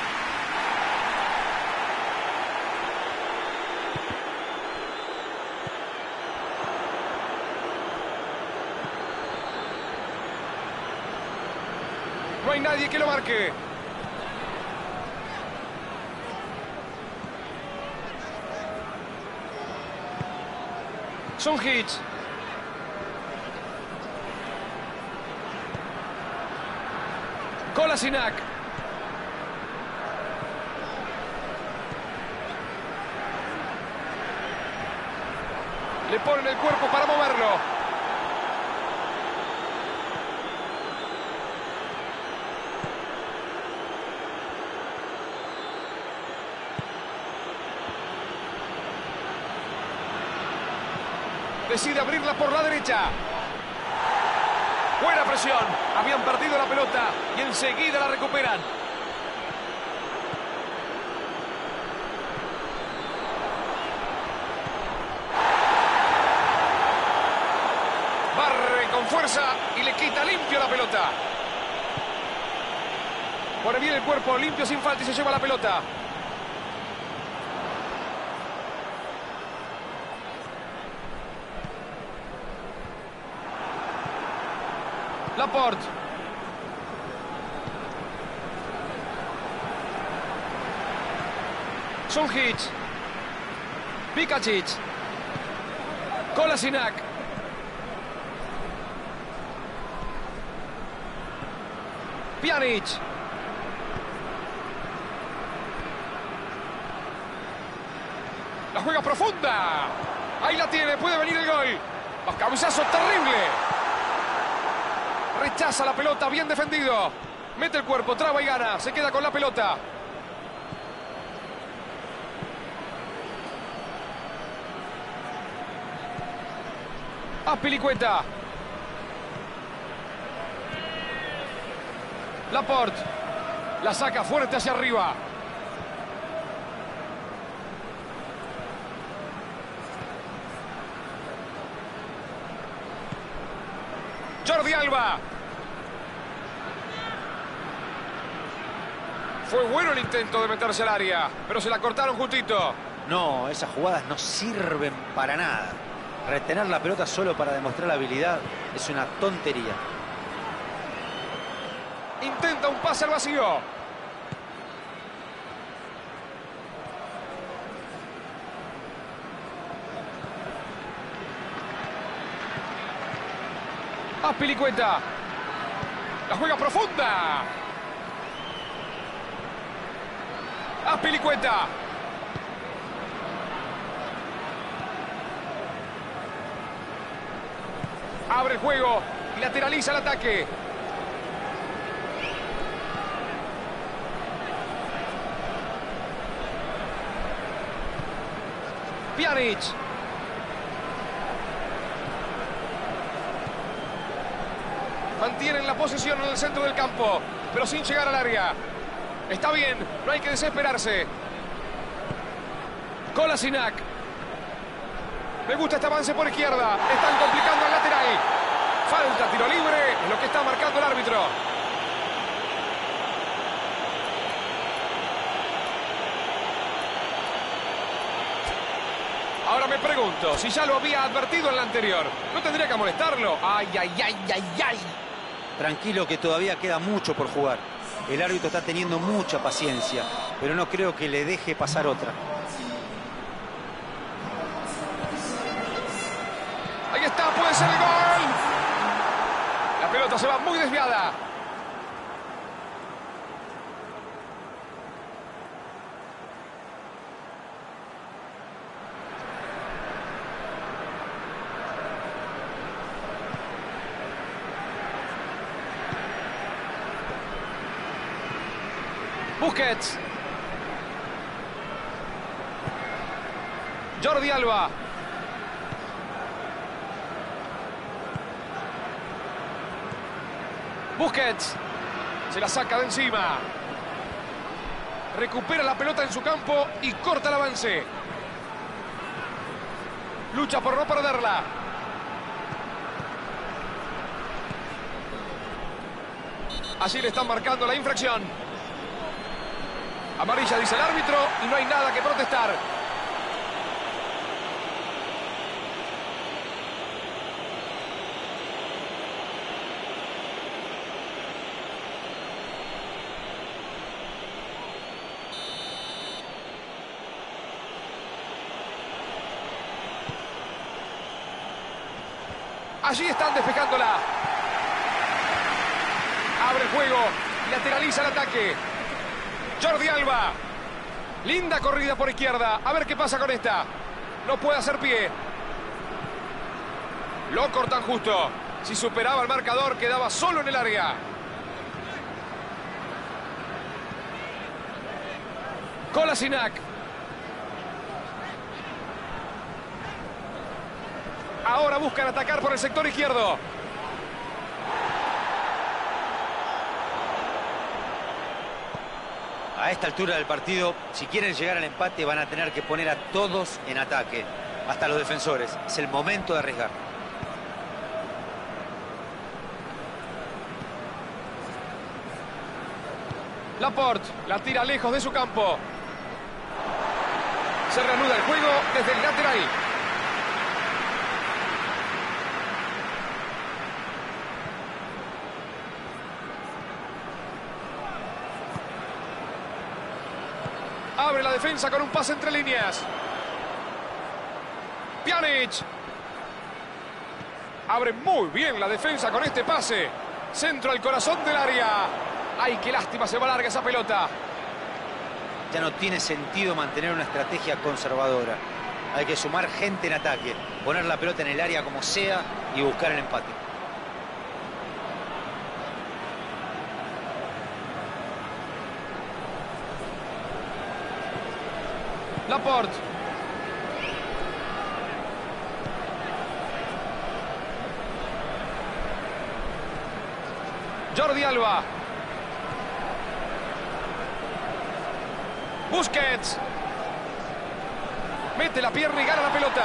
No hay nadie que lo marque. Sunjic. Kolasinac. Le ponen el cuerpo para moverlo. Decide abrirla por la derecha. Buena presión. Habían perdido la pelota y enseguida la recuperan. Barre con fuerza y le quita limpio la pelota. Pone bien el cuerpo, limpio sin falta y se lleva la pelota. Laporte. Sunjic. Pjanic. Kolasinac. Pjanic. La juega profunda. Ahí la tiene, puede venir el gol. Cabezazo terrible. Rechaza la pelota, bien defendido. Mete el cuerpo, traba y gana. Se queda con la pelota. Azpilicueta. Laporte. La saca fuerte hacia arriba. Jordi Alba. Fue bueno el intento de meterse al área, pero se la cortaron justito. No, esas jugadas no sirven para nada. Retener la pelota solo para demostrar la habilidad es una tontería. Intenta un pase al vacío. Azpilicueta. La juega profunda. Azpilicueta. Abre el juego y lateraliza el ataque. Pjanic. Mantienen la posesión en el centro del campo, pero sin llegar al área. Está bien, no hay que desesperarse. Kolasinac. Me gusta este avance por izquierda. Están complicando al lateral. Falta, tiro libre, es lo que está marcando el árbitro. Ahora me pregunto, si ya lo había advertido en la anterior, ¿no tendría que amonestarlo? ¡Ay, ay, ay, ay, ay! Tranquilo, que todavía queda mucho por jugar. El árbitro está teniendo mucha paciencia, pero no creo que le deje pasar otra. Ahí está, puede ser el gol. La pelota se va muy desviada. Busquets. Jordi Alba. Busquets. Se la saca de encima. Recupera la pelota en su campo y corta el avance. Lucha por no perderla. Allí le están marcando la infracción. Amarilla, dice el árbitro, y no hay nada que protestar. Allí están despejándola. Abre el juego, lateraliza el ataque. Jordi Alba. Linda corrida por izquierda. A ver qué pasa con esta. No puede hacer pie. Lo cortan justo. Si superaba el marcador, quedaba solo en el área. Kolasinac. Ahora buscan atacar por el sector izquierdo. A esta altura del partido, si quieren llegar al empate, van a tener que poner a todos en ataque, hasta los defensores. Es el momento de arriesgar. Laporte la tira lejos de su campo. Se reanuda el juego desde el lateral. Abre la defensa con un pase entre líneas. Pjanic. Abre muy bien la defensa con este pase. Centro al corazón del área. ¡Ay, qué lástima! Se va larga esa pelota. Ya no tiene sentido mantener una estrategia conservadora. Hay que sumar gente en ataque, poner la pelota en el área como sea y buscar el empate. Laporte. Jordi Alba. Busquets. Mete la pierna y gana la pelota.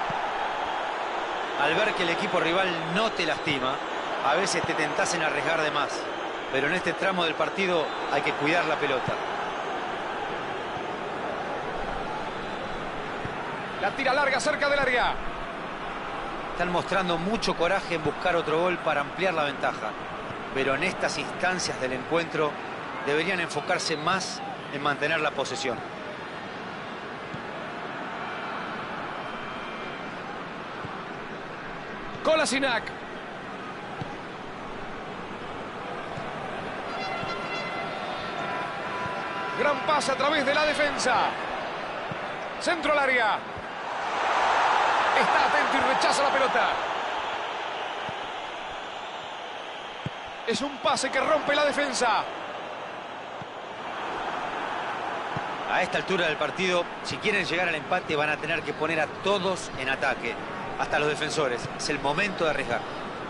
Al ver que el equipo rival no te lastima, a veces te tentás en arriesgar de más. Pero en este tramo del partido hay que cuidar la pelota. La tira larga cerca del área. Están mostrando mucho coraje en buscar otro gol para ampliar la ventaja. Pero en estas instancias del encuentro deberían enfocarse más en mantener la posesión. Kolasinac. Gran pase a través de la defensa. Centro al área. Está atento y rechaza la pelota. Es un pase que rompe la defensa. A esta altura del partido, si quieren llegar al empate, van a tener que poner a todos en ataque. Hasta los defensores. Es el momento de arriesgar.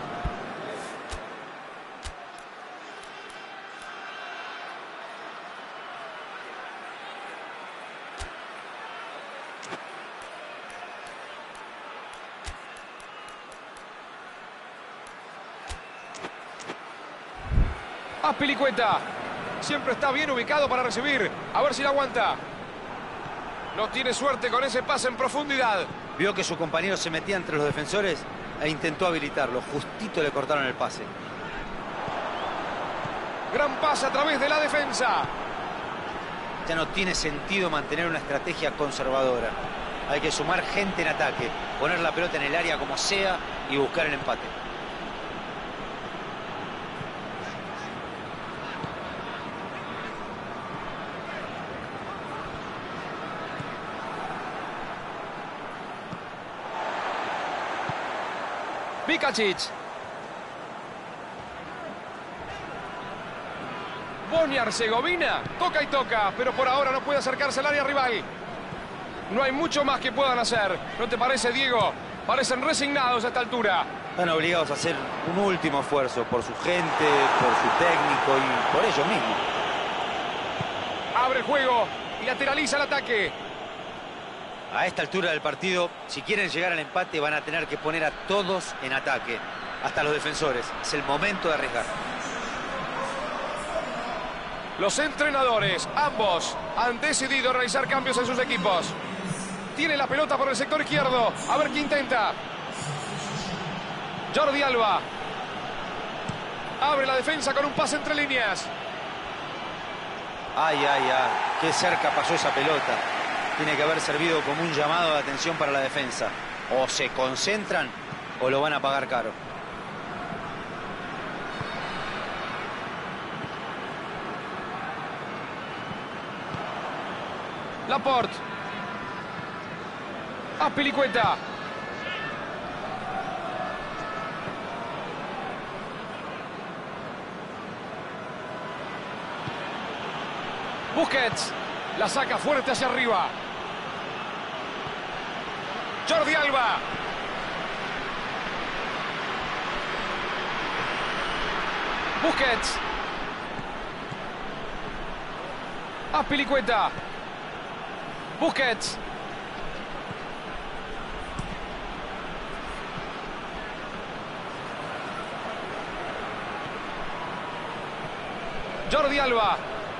Azpilicueta. Siempre está bien ubicado para recibir. A ver si la aguanta. No tiene suerte con ese pase en profundidad. Vio que su compañero se metía entre los defensores e intentó habilitarlo. Justito le cortaron el pase. Gran pase a través de la defensa. Ya no tiene sentido mantener una estrategia conservadora. Hay que sumar gente en ataque, poner la pelota en el área como sea y buscar el empate. Pikacic. Bosnia-Herzegovina toca y toca, pero por ahora no puede acercarse al área rival. No hay mucho más que puedan hacer. ¿No te parece, Diego? Parecen resignados a esta altura. Están obligados a hacer un último esfuerzo por su gente, por su técnico y por ellos mismos. Abre el juego y lateraliza el ataque. A esta altura del partido, si quieren llegar al empate, van a tener que poner a todos en ataque. Hasta los defensores. Es el momento de arriesgar. Los entrenadores, ambos, han decidido realizar cambios en sus equipos. Tiene la pelota por el sector izquierdo. A ver qué intenta. Jordi Alba. Abre la defensa con un pase entre líneas. Ay, ay, ay. Qué cerca pasó esa pelota. Tiene que haber servido como un llamado de atención para la defensa. O se concentran o lo van a pagar caro. Laporte. Azpilicueta. Busquets. La saca fuerte hacia arriba. Jordi Alba. Busquets. Azpilicueta. Busquets. Jordi Alba.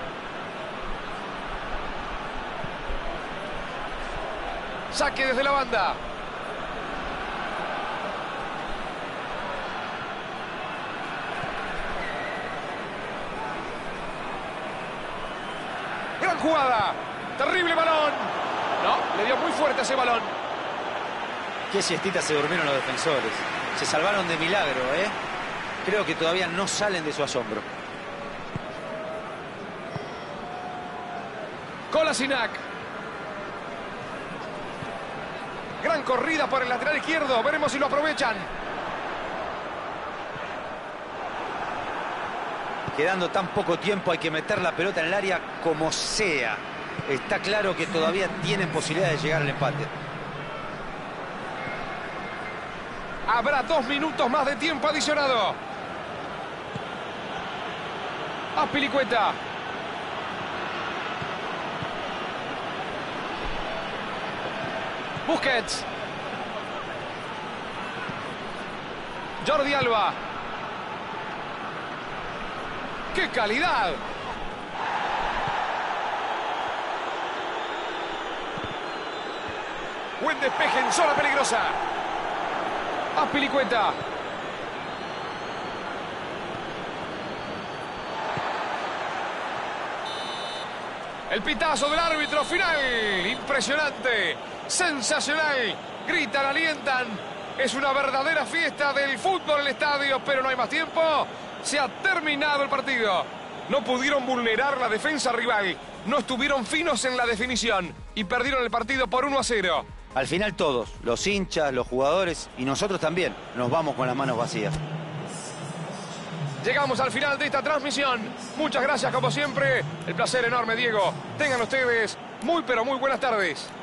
Saque desde la banda. Gran jugada. Terrible balón. No, le dio muy fuerte ese balón. Qué siestita se durmieron los defensores. Se salvaron de milagro, ¿eh? Creo que todavía no salen de su asombro. Kolasinac. Gran corrida por el lateral izquierdo. Veremos si lo aprovechan. Quedando tan poco tiempo, hay que meter la pelota en el área como sea. Está claro que todavía tienen posibilidad de llegar al empate. Habrá 2 minutos más de tiempo adicionado. Azpilicueta. Busquets. Jordi Alba. ¡Qué calidad! Buen despeje en zona peligrosa. Azpilicueta. El pitazo del árbitro final. Impresionante. Sensacional. Gritan, alientan. Es una verdadera fiesta del fútbol en el estadio, pero no hay más tiempo. Se ha terminado el partido. No pudieron vulnerar la defensa rival. No estuvieron finos en la definición y perdieron el partido por 1-0. Al final todos, los hinchas, los jugadores y nosotros también, nos vamos con las manos vacías. Llegamos al final de esta transmisión. Muchas gracias como siempre. El placer enorme, Diego. Tengan ustedes muy pero muy buenas tardes.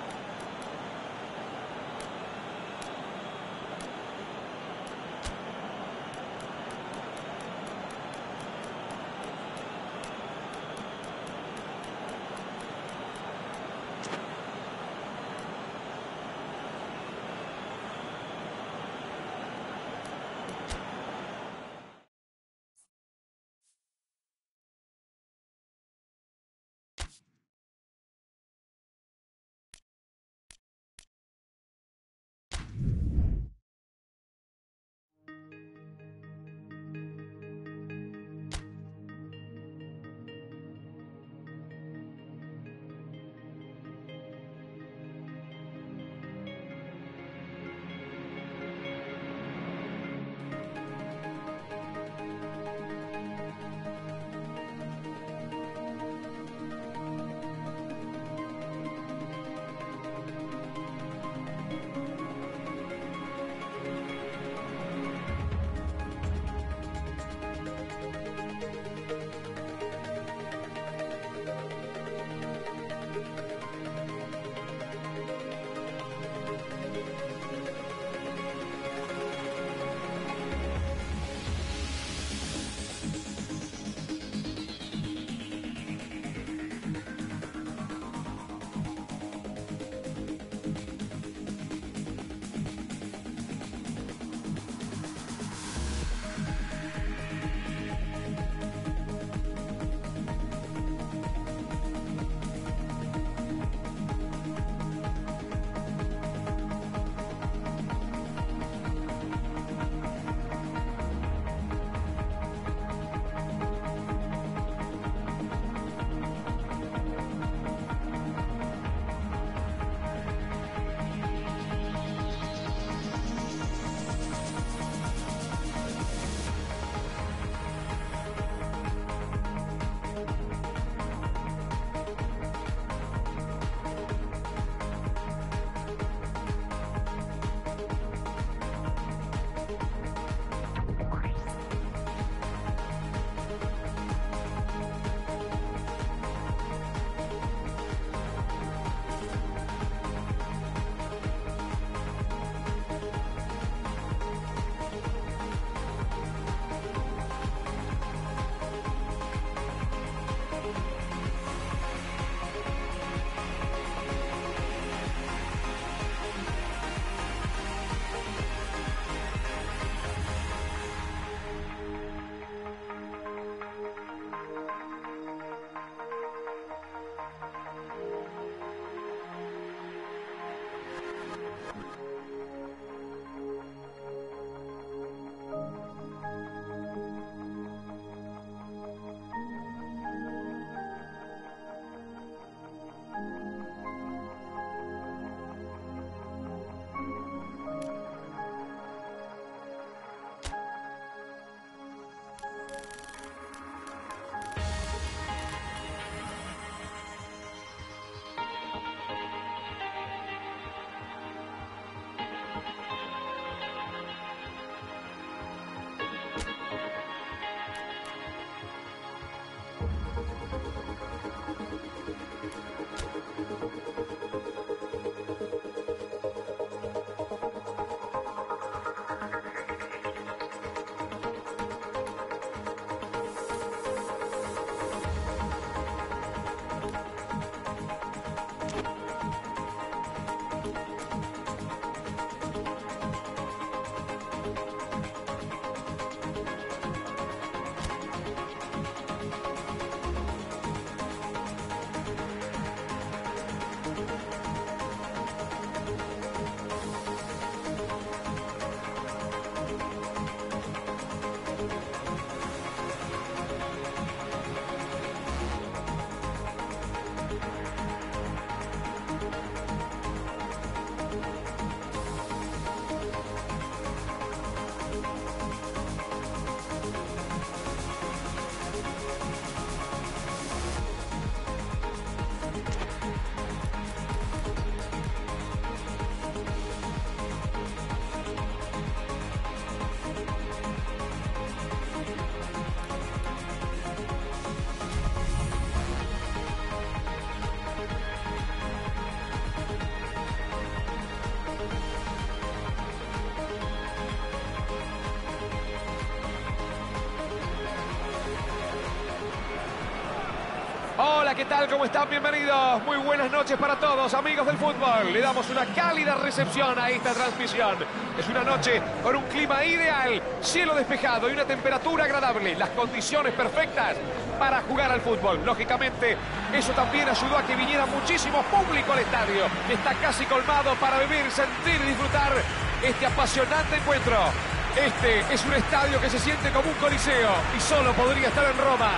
¿qué tal? ¿Cómo están? Bienvenidos. Muy buenas noches para todos, amigos del fútbol. Le damos una cálida recepción a esta transmisión. Es una noche con un clima ideal, cielo despejado y una temperatura agradable. Las condiciones perfectas para jugar al fútbol. Lógicamente, eso también ayudó a que viniera muchísimo público al estadio. Está casi colmado para vivir, sentir y disfrutar este apasionante encuentro. Este es un estadio que se siente como un coliseo y solo podría estar en Roma.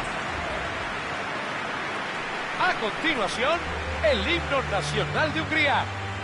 A continuación, el himno nacional de Hungría.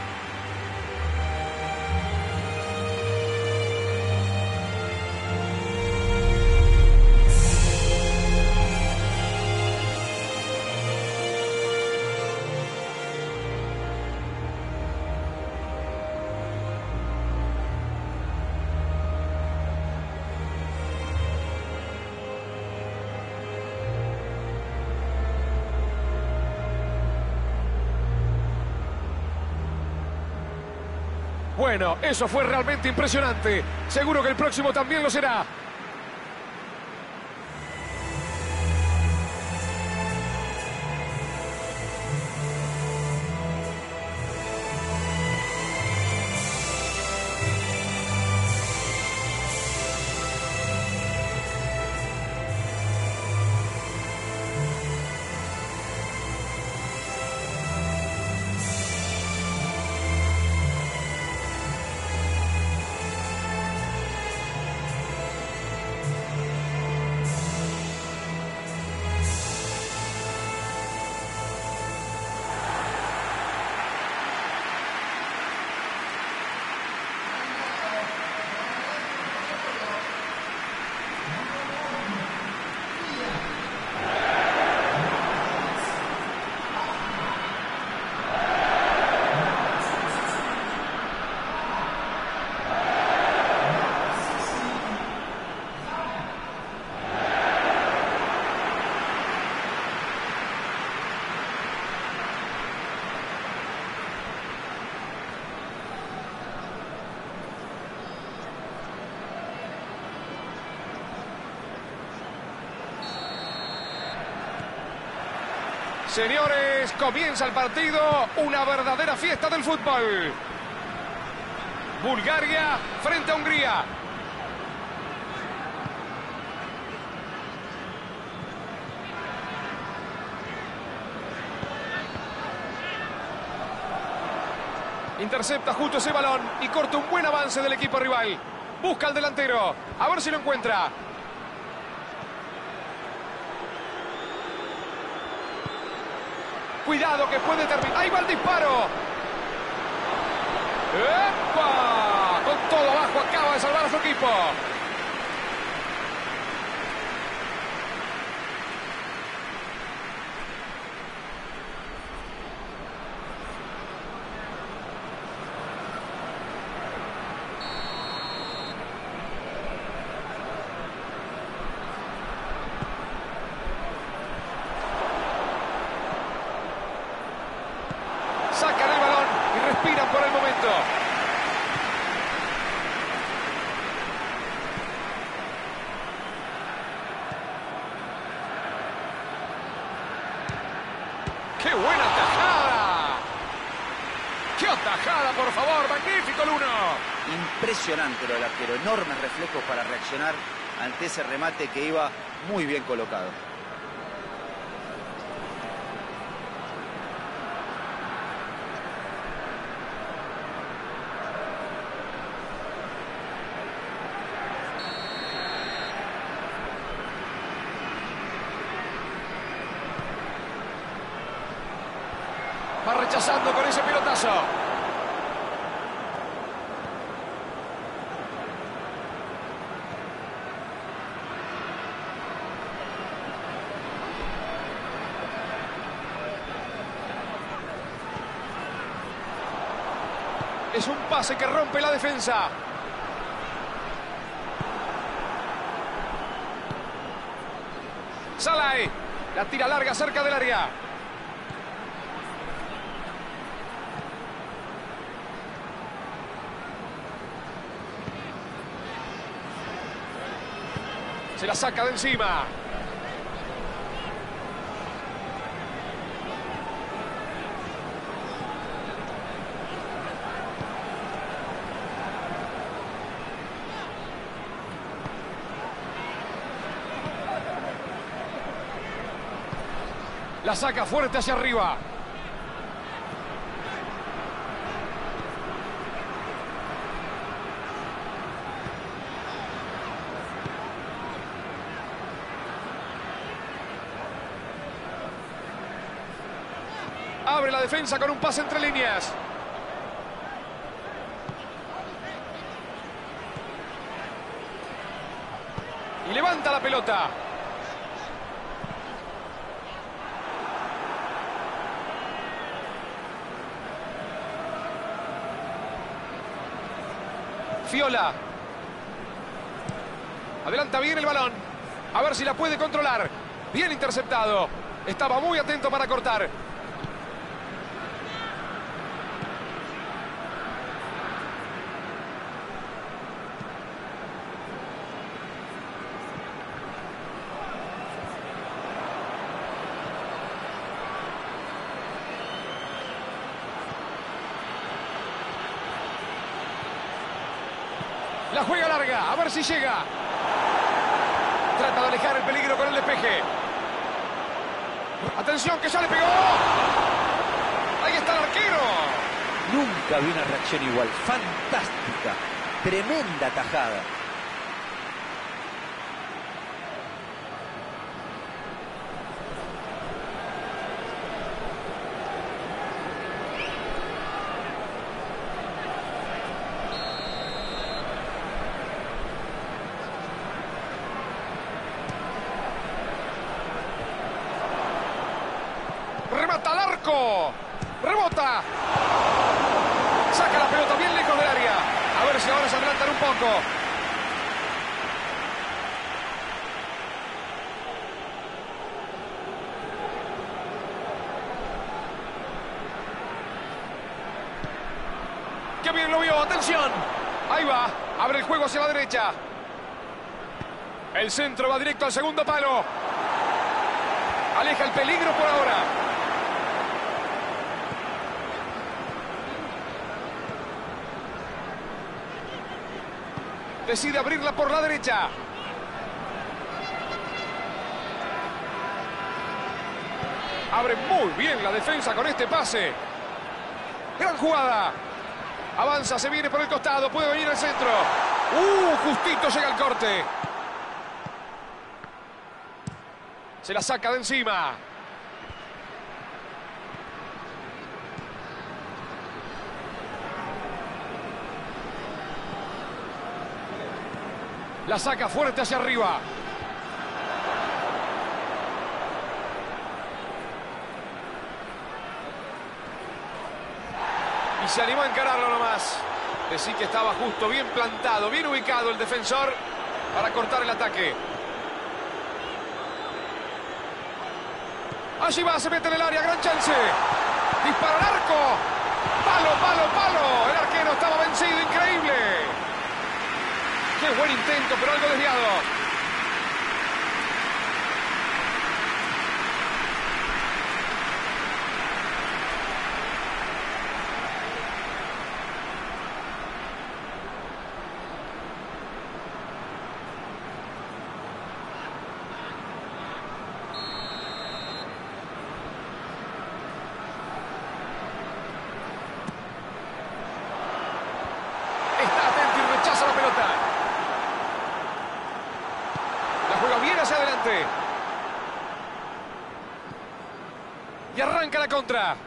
Bueno, eso fue realmente impresionante. Seguro que el próximo también lo será. Señores, comienza el partido, una verdadera fiesta del fútbol. Bulgaria frente a Hungría. Intercepta justo ese balón y corta un buen avance del equipo rival. Busca al delantero, a ver si lo encuentra. Cuidado que puede terminar. ¡Ahí va el disparo! ¡Epa! Con todo abajo acaba de salvar a su equipo. Sacan el balón y respiran por el momento. ¡Qué buena tajada! ¡Qué atajada, por favor! ¡Magnífico el uno! Impresionante lo del arquero, enormes reflejos para reaccionar ante ese remate que iba muy bien colocado. Va rechazando con ese pelotazo. Es un pase que rompe la defensa. Salai. La tira larga cerca del área. Se la saca de encima. La saca fuerte hacia arriba. Abre la defensa con un pase entre líneas. Y levanta la pelota. Fiola. Adelanta bien el balón. A ver si la puede controlar. Bien interceptado. Estaba muy atento para cortar. La juega larga, a ver si llega. Trata de alejar el peligro con el despeje. Atención, que ya le pegó. Ahí está el arquero. Nunca vi una reacción igual. Fantástica. Tremenda tajada. Remata al arco. Rebota. Saca la pelota bien lejos del área. A ver si ahora se adelantan un poco. ¡Qué bien lo vio! ¡Atención! Ahí va. Abre el juego hacia la derecha. El centro va directo al segundo palo. Aleja el peligro por ahora. Decide abrirla por la derecha. Abre muy bien la defensa con este pase. Gran jugada. Avanza, se viene por el costado. Puede venir al centro. Justito llega el corte. Se la saca de encima. La saca fuerte hacia arriba. Y se animó a encararlo nomás. Decí que estaba justo, bien plantado, bien ubicado el defensor para cortar el ataque. Allí va, se mete en el área, gran chance. Dispara al arco. Palo, palo, palo. El arquero estaba vencido, increíble. Qué buen intento, pero algo desviado. Está atento y rechaza la pelota. La juega bien hacia adelante. Y arranca la contra.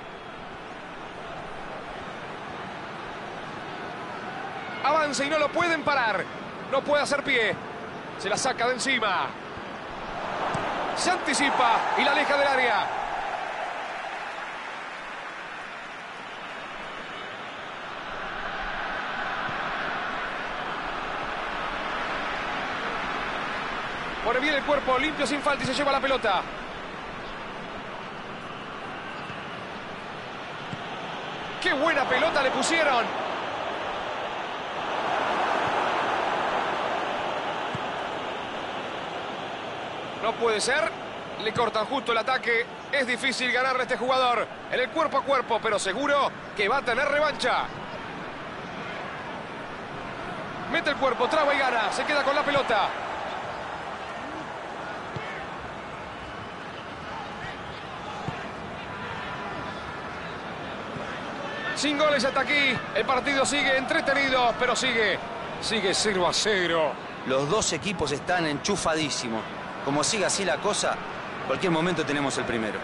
Avanza y no lo pueden parar. No puede hacer pie. Se la saca de encima. Se anticipa y la aleja del área. Pone bien el cuerpo, limpio sin falta y se lleva la pelota. ¡Qué buena pelota le pusieron! No puede ser. Le cortan justo el ataque. Es difícil ganarle a este jugador en el cuerpo a cuerpo, pero seguro que va a tener revancha. Mete el cuerpo, traba y gana. Se queda con la pelota. Sin goles hasta aquí. El partido sigue entretenido, pero sigue 0-0. Los dos equipos están enchufadísimos. Como siga así la cosa, en cualquier momento tenemos el primero.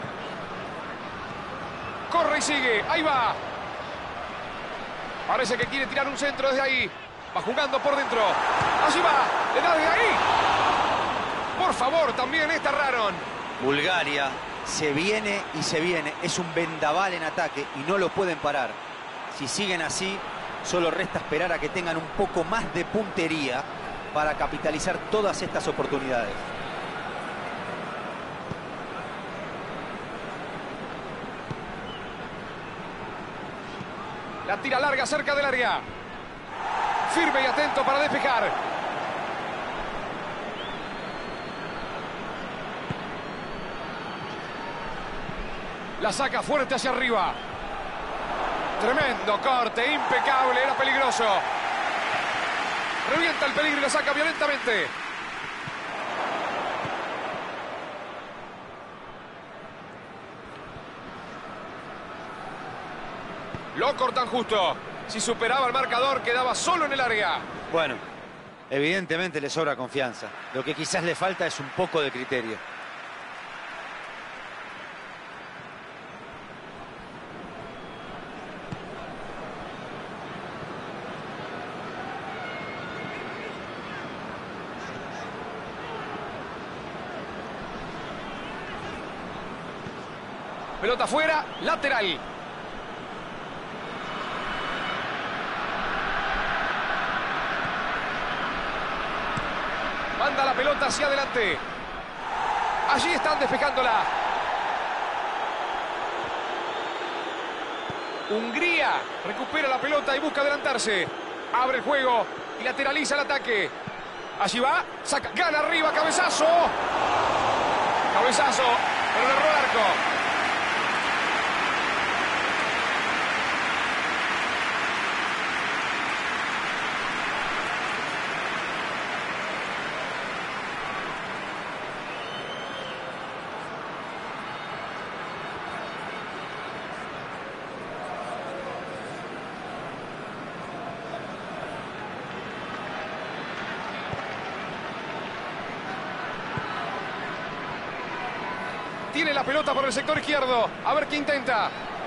Corre y sigue. Ahí va. Parece que quiere tirar un centro desde ahí. Va jugando por dentro. Allí va. Le da desde ahí. Por favor, también esta erraron. Bulgaria. Se viene y se viene. Es un vendaval en ataque y no lo pueden parar. Si siguen así, solo resta esperar a que tengan un poco más de puntería para capitalizar todas estas oportunidades. La tira larga cerca del área. Firme y atento para despejar. La saca fuerte hacia arriba. Tremendo corte, impecable, era peligroso. Revienta el peligro y la saca violentamente. Lo cortan justo. Si superaba el marcador, quedaba solo en el área. Bueno, evidentemente le sobra confianza. Lo que quizás le falta es un poco de criterio. Pelota fuera, lateral. Manda la pelota hacia adelante. Allí están despejándola. Hungría recupera la pelota y busca adelantarse. Abre el juego y lateraliza el ataque. Allí va, saca, gana arriba, cabezazo. Cabezazo, pero le erró el arco. Tiene la pelota por el sector izquierdo. A ver qué intenta.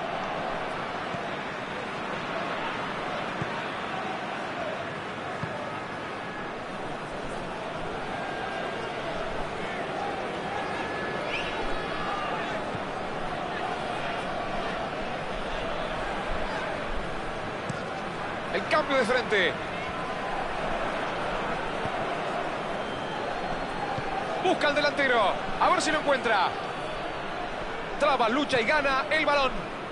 El cambio de frente. Busca al delantero. A ver si lo encuentra. Traba, lucha y gana el balón.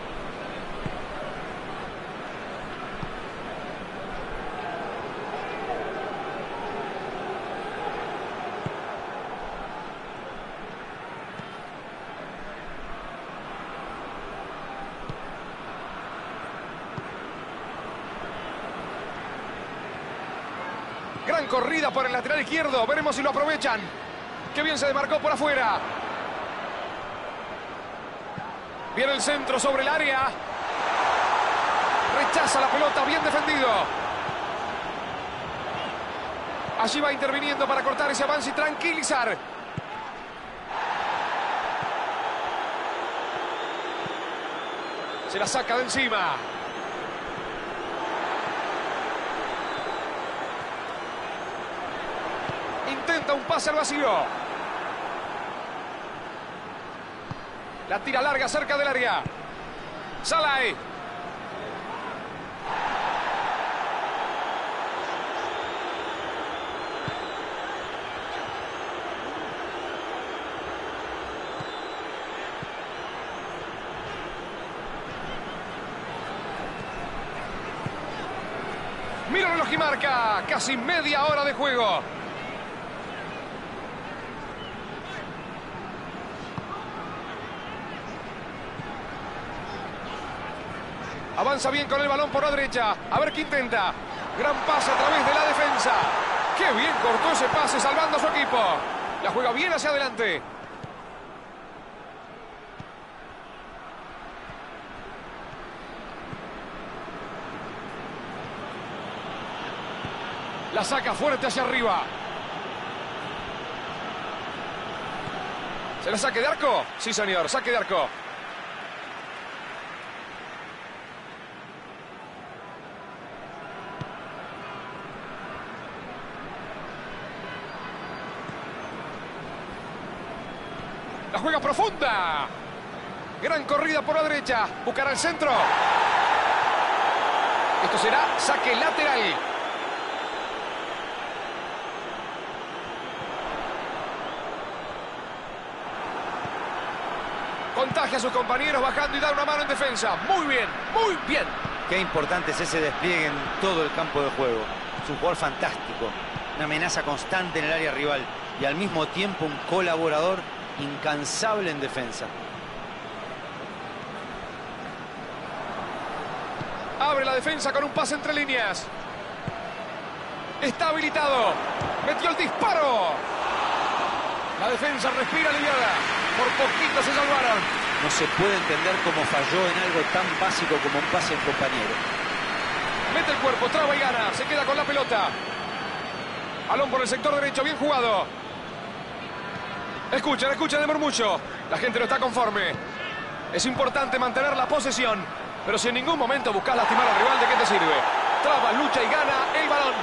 Gran corrida por el lateral izquierdo. Veremos si lo aprovechan. Qué bien se demarcó por afuera. Viene el centro sobre el área. Rechaza la pelota, bien defendido. Allí va interviniendo para cortar ese avance y tranquilizar. Se la saca de encima. Intenta un pase al vacío. La tira larga cerca del área. Salai. Mira el reloj y marca. Casi media hora de juego. Avanza bien con el balón por la derecha. A ver qué intenta. Gran pase a través de la defensa. Qué bien cortó ese pase salvando a su equipo. La juega bien hacia adelante. La saca fuerte hacia arriba. ¿Será saque de arco? Sí, señor, saque de arco. La juega profunda. Gran corrida por la derecha. Buscará el centro. Esto será saque lateral. Contagia a sus compañeros bajando y da una mano en defensa. Muy bien, muy bien. Qué importante es ese despliegue en todo el campo de juego. Es un jugador fantástico. Una amenaza constante en el área rival. Y al mismo tiempo un colaborador incansable en defensa. Abre la defensa con un pase entre líneas. Está habilitado. Metió el disparo. La defensa respira aliviada. Por poquito se salvaron. No se puede entender cómo falló en algo tan básico como un pase en compañero. Mete el cuerpo, traba y gana. Se queda con la pelota. Balón por el sector derecho, bien jugado. Escuchen, escuchen el murmullo. La gente no está conforme. Es importante mantener la posesión. Pero si en ningún momento buscas lastimar al rival, ¿de qué te sirve? Traba, lucha y gana el balón.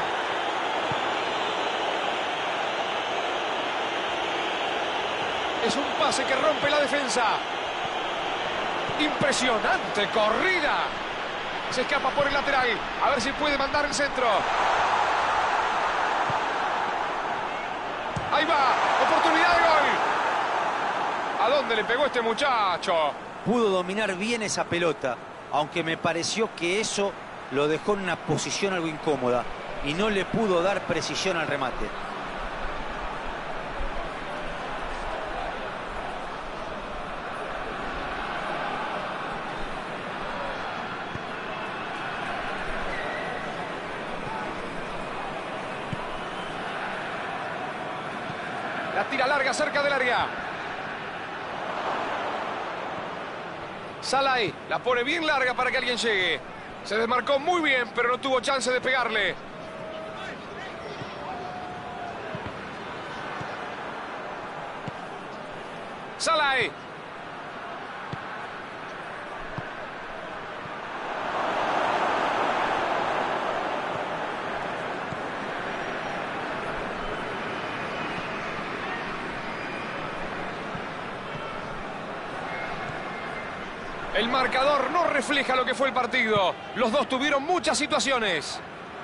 Es un pase que rompe la defensa. Impresionante corrida. Se escapa por el lateral. A ver si puede mandar el centro. Ahí va. Oportunidad de gol. ¿A dónde le pegó este muchacho? Pudo dominar bien esa pelota, aunque me pareció que eso lo dejó en una posición algo incómoda y no le pudo dar precisión al remate. La tira larga cerca del área. Salai la pone bien larga para que alguien llegue. Se desmarcó muy bien, pero no tuvo chance de pegarle. Salai. El marcador no refleja lo que fue el partido. Los dos tuvieron muchas situaciones.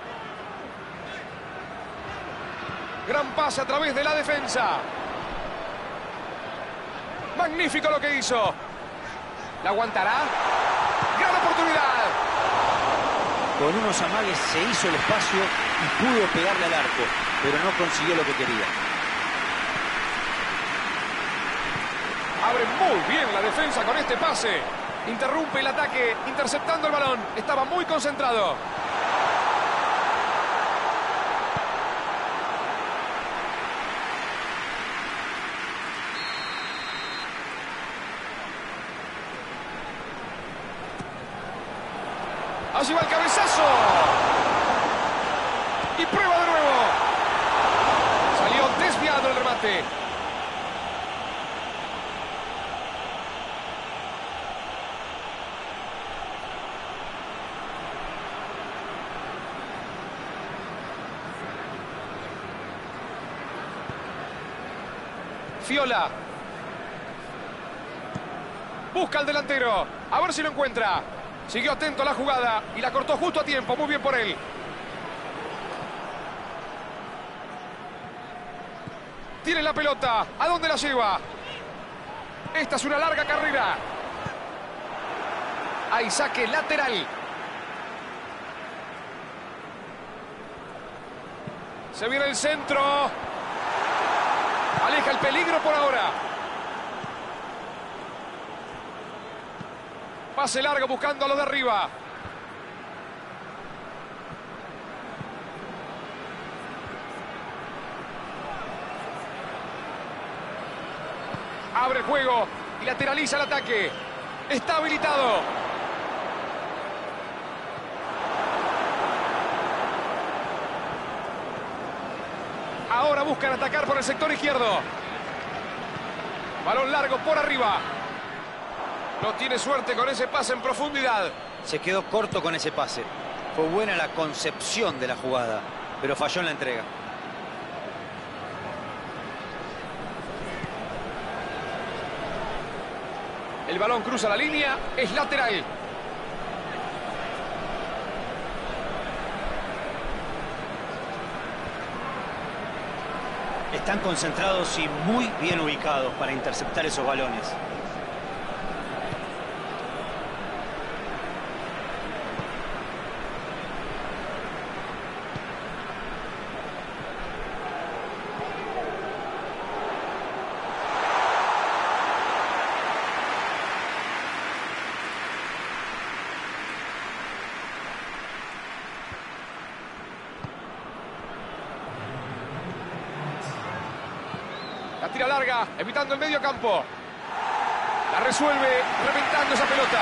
Gran pase a través de la defensa. Magnífico lo que hizo. ¿La aguantará? ¡Gran oportunidad! Con unos amagues se hizo el espacio y pudo pegarle al arco, pero no consiguió lo que quería. Abre muy bien la defensa con este pase. Interrumpe el ataque, interceptando el balón. Estaba muy concentrado. Allí va el cabezazo. Y prueba de nuevo. Salió desviado el remate. Fiola. Busca al delantero. A ver si lo encuentra. Siguió atento a la jugada y la cortó justo a tiempo. Muy bien por él. Tiene la pelota. ¿A dónde la lleva? Esta es una larga carrera. Hay saque lateral. Se viene el centro. Aleja el peligro por ahora. Pase largo buscando a los de arriba. Abre el juego y lateraliza el ataque. Está habilitado. Ahora buscan atacar por el sector izquierdo. Balón largo por arriba. No tiene suerte con ese pase en profundidad. Se quedó corto con ese pase. Fue buena la concepción de la jugada, pero falló en la entrega. El balón cruza la línea, es lateral. Están concentrados y muy bien ubicados para interceptar esos balones. La tira larga, evitando el medio campo. La resuelve, reventando esa pelota.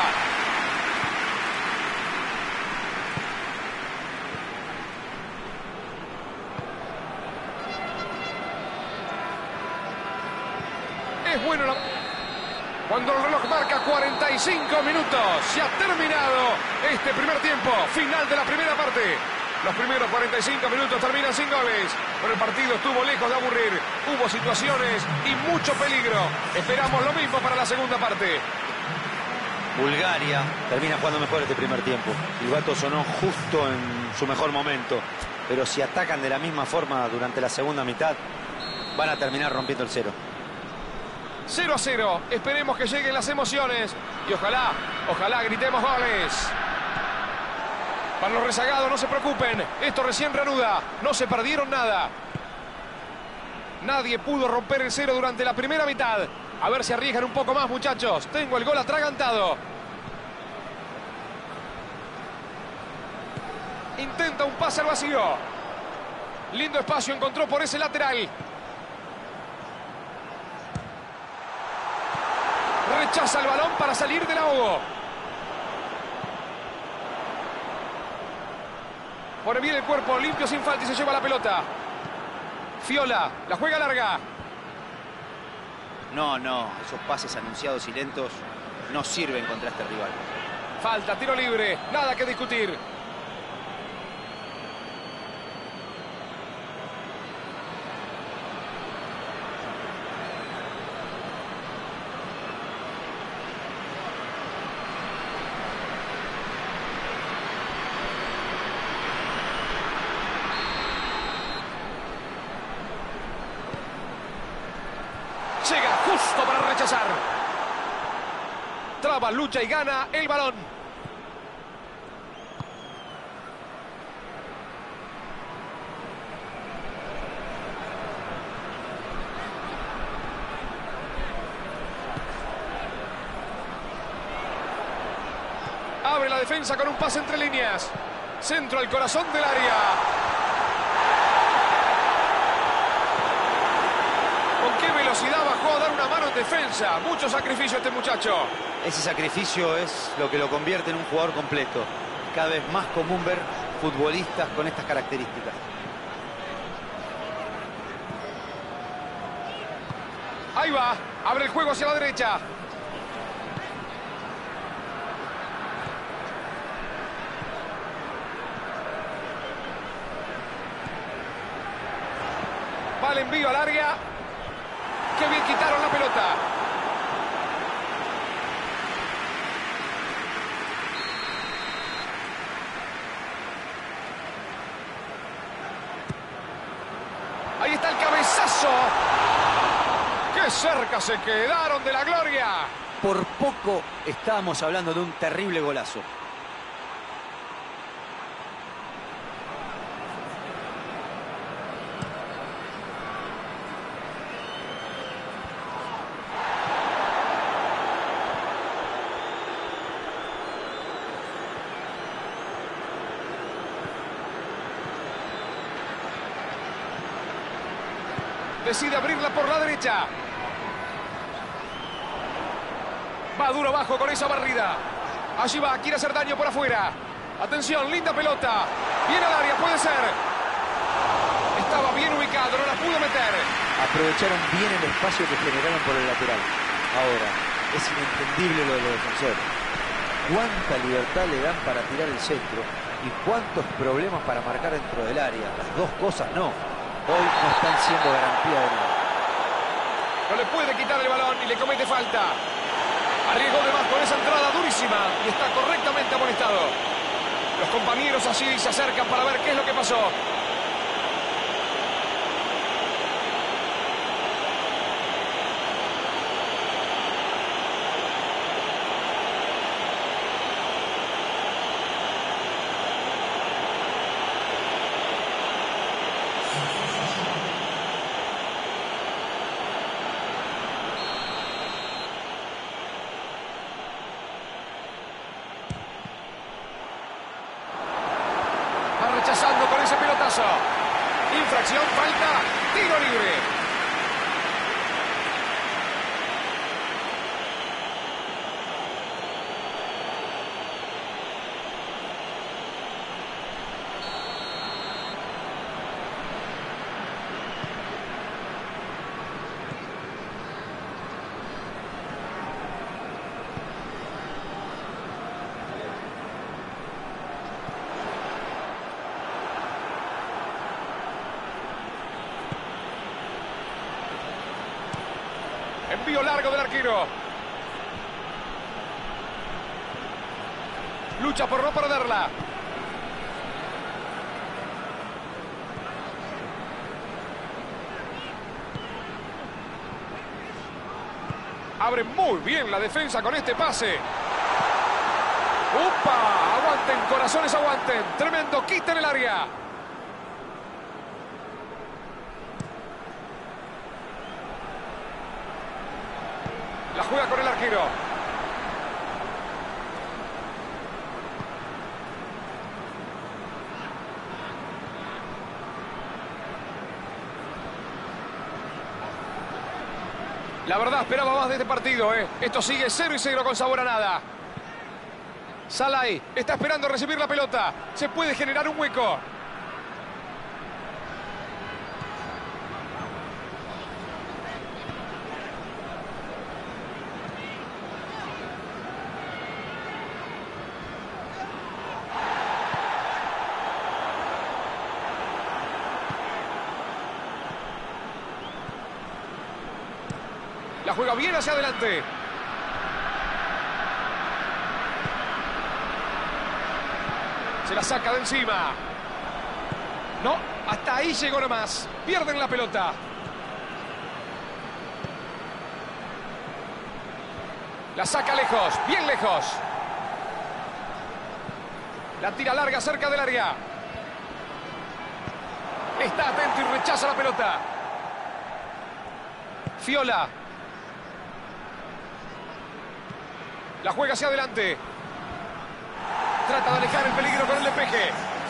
Es bueno cuando el reloj marca 45 minutos. Se ha terminado este primer tiempo. Final de la primera parte. Los primeros 45 minutos terminan sin goles, pero el partido estuvo lejos de aburrir. Hubo situaciones y mucho peligro. Esperamos lo mismo para la segunda parte. Bulgaria termina jugando mejor este primer tiempo. El gato sonó justo en su mejor momento, pero si atacan de la misma forma durante la segunda mitad, van a terminar rompiendo el cero. 0-0. Esperemos que lleguen las emociones y ojalá gritemos goles. Para los rezagados, no se preocupen. Esto recién reanuda. No se perdieron nada. Nadie pudo romper el cero durante la primera mitad. A ver si arriesgan un poco más, muchachos. Tengo el gol atragantado. Intenta un pase al vacío. Lindo espacio encontró por ese lateral. Rechaza el balón para salir del ahogo. Pone bien el cuerpo, limpio sin falta y se lleva la pelota. Fiola, la juega larga. No, esos pases anunciados y lentos no sirven contra este rival. Falta, tiro libre, nada que discutir. Llega justo para rechazar. Traba, lucha y gana el balón. Abre la defensa con un pase entre líneas. Centro al corazón del área. ¿Con qué velocidad bajó a dar una mano en defensa? Mucho sacrificio este muchacho. Ese sacrificio es lo que lo convierte en un jugador completo. Cada vez más común ver futbolistas con estas características. Ahí va, abre el juego hacia la derecha. Va el envío al área. ¡Qué bien quitaron la pelota! Ahí está el cabezazo. ¡Qué cerca se quedaron de la gloria! Por poco estábamos hablando de un terrible golazo. Decide abrirla por la derecha. Va duro abajo con esa barrida. Allí va, quiere hacer daño por afuera. Atención, linda pelota. Viene al área, puede ser. Estaba bien ubicado, no la pudo Aprovecharon bien el espacio que generaron por el lateral. Ahora, es inentendible lo de los defensores. Cuánta libertad le dan para tirar el centro y cuántos problemas para marcar dentro del área. Las dos cosas no. Hoy no están siendo garantía de nada. No le puede quitar el balón y le comete falta. Arriesgó de más con esa entrada durísima y está correctamente amonestado. Los compañeros allí se acercan para ver qué es lo que pasó. Rechazando con ese pelotazo. Infracción, falta, tiro libre. Envío largo del arquero. Lucha por no perderla. Abre muy bien la defensa con este pase. ¡Upa! Aguanten, corazones, aguanten. Tremendo quita en el área. La juega con el arquero. La verdad esperaba más de este partido, ¿eh? Esto sigue 0-0 con sabor a nada. Salai está esperando recibir la pelota. Se puede generar un hueco. La juega bien hacia adelante. Se la saca de encima. No, hasta ahí llegó nomás. Pierden la pelota. La saca lejos, bien lejos. La tira larga cerca del área. Está atento y rechaza la pelota. Fiola. La juega hacia adelante. Trata de alejar el peligro con el despeje.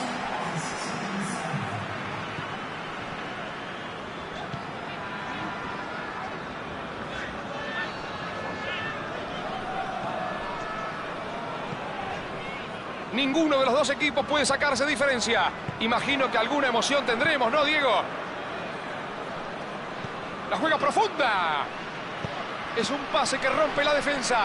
Ninguno de los dos equipos puede sacarse diferencia. Imagino que alguna emoción tendremos, ¿no, Diego? La juega profunda. Es un pase que rompe la defensa.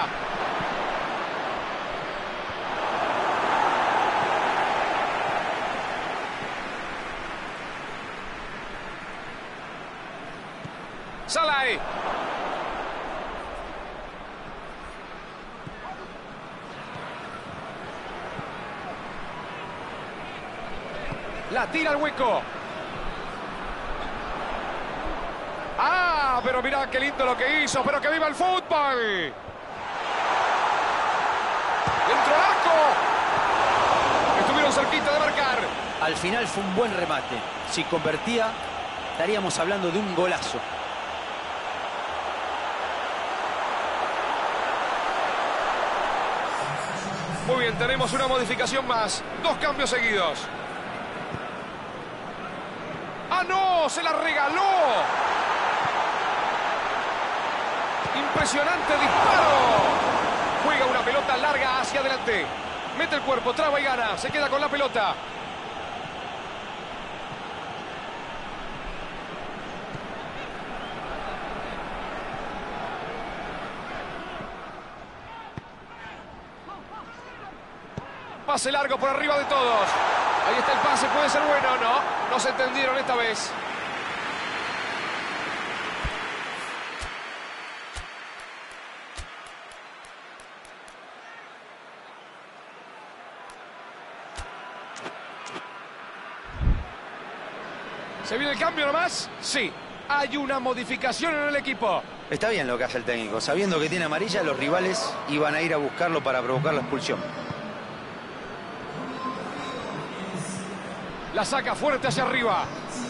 Salai. La tira al hueco. ¡Ah! Pero mirá qué lindo lo que hizo. ¡Pero que viva el fútbol! ¡Dentro del arco! Estuvieron cerquita de marcar. Al final fue un buen remate. Si convertía, estaríamos hablando de un golazo. Muy bien, tenemos una modificación más. 2 cambios seguidos. ¡Ah, no! ¡Se la regaló! ¡Impresionante disparo! Juega una pelota larga hacia adelante. Mete el cuerpo, traba y gana. Se queda con la pelota. Pase largo por arriba de todos. Ahí está el pase, puede ser bueno. No se entendieron esta vez. ¿Se viene el cambio nomás? Sí. Hay una modificación en el equipo. Está bien lo que hace el técnico. Sabiendo que tiene amarilla, los rivales iban a ir a buscarlo para provocar la expulsión. La saca fuerte hacia arriba.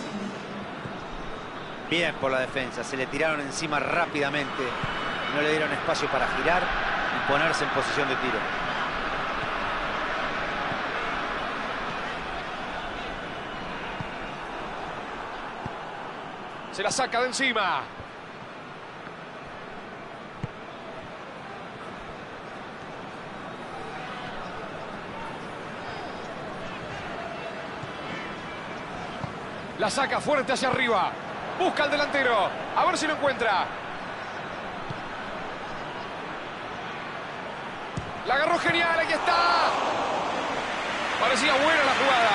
Bien por la defensa. Se le tiraron encima rápidamente. No le dieron espacio para girar y ponerse en posición de tiro. Se la saca de encima. La saca fuerte hacia arriba. Busca al delantero. A ver si lo encuentra. La agarró genial. Aquí está. Parecía buena la jugada.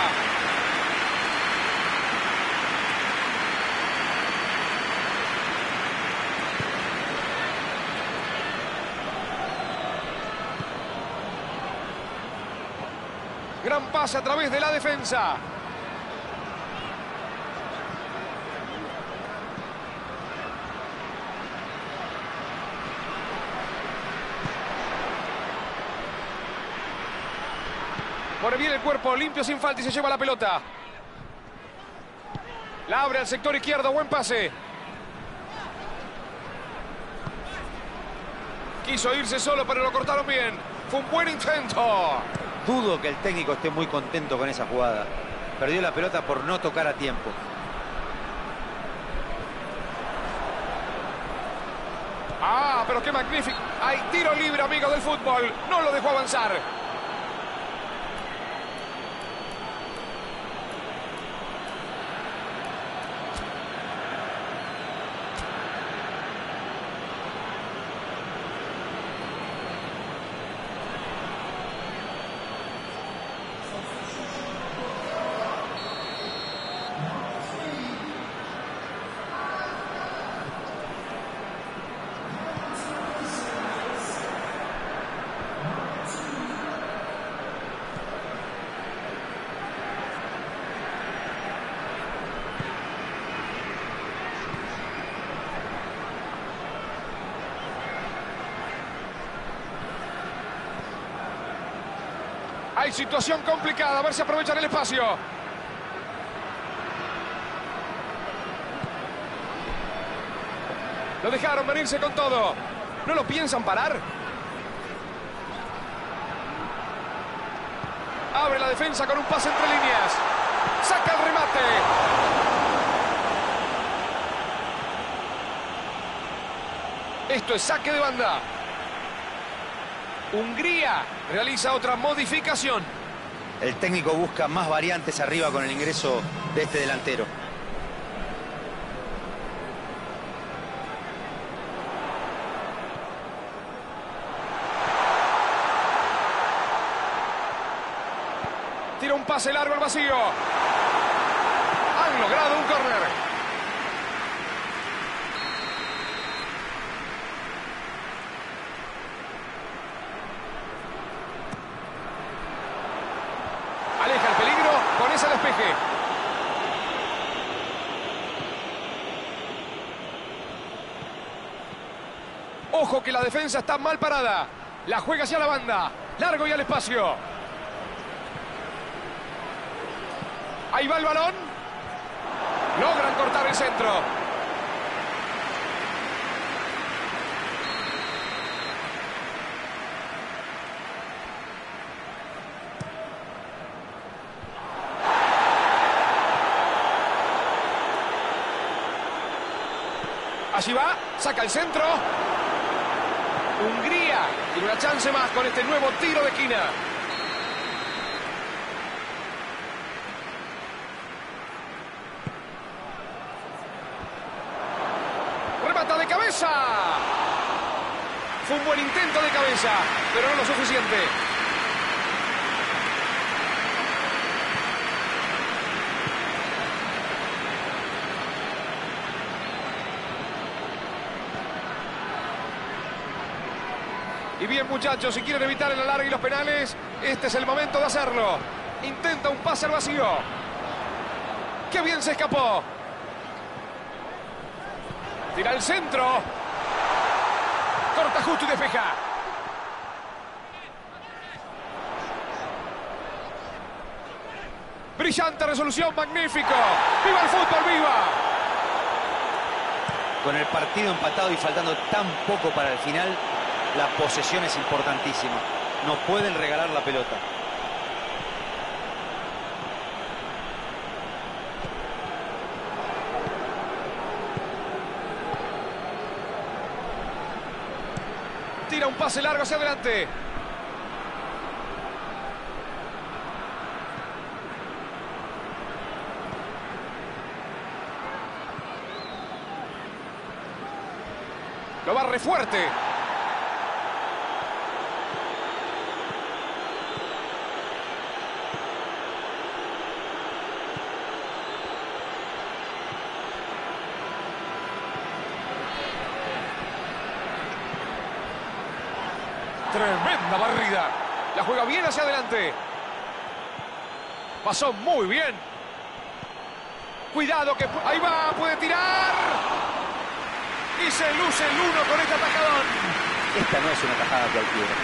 Gran pase a través de la defensa. Pone bien el cuerpo, limpio sin falta y se lleva la pelota. La abre al sector izquierdo, buen pase. Quiso irse solo, pero lo cortaron bien. Fue un buen intento. Dudo que el técnico esté muy contento con esa jugada. Perdió la pelota por no tocar a tiempo. Ah, pero qué magnífico. Hay tiro libre, amigos del fútbol. No lo dejó avanzar. Hay situación complicada, a ver si aprovechan el espacio. Lo dejaron venirse con todo. ¿No lo piensan parar? Abre la defensa con un pase entre líneas. Saca el remate. Esto es saque de banda. Hungría realiza otra modificación. El técnico busca más variantes arriba con el ingreso de este delantero. Tira un pase largo al vacío. Han logrado un córner. Aleja el peligro con ese despeje. Ojo que la defensa está mal parada. La juega hacia la banda. Largo y al espacio. Ahí va el balón. Logran cortar el centro. Allí va, saca el centro. Hungría tiene una chance más con este nuevo tiro de esquina. Remata de cabeza. Fue un buen intento de cabeza, pero no lo suficiente. Y bien, muchachos, si quieren evitar el alargue y los penales, este es el momento de hacerlo. Intenta un pase al vacío. ¡Qué bien se escapó! Tira al centro. Corta justo y despeja. Brillante resolución, magnífico. ¡Viva el fútbol, viva! Con el partido empatado y faltando tan poco para el final, la posesión es importantísima. No pueden regalar la pelota. Tira un pase largo hacia adelante. Lo barre fuerte. Tremenda barrida. La juega bien hacia adelante. Pasó muy bien. Cuidado que... Ahí va, puede tirar. Y se luce el uno con este atajadón. Esta no es una tajada cualquiera.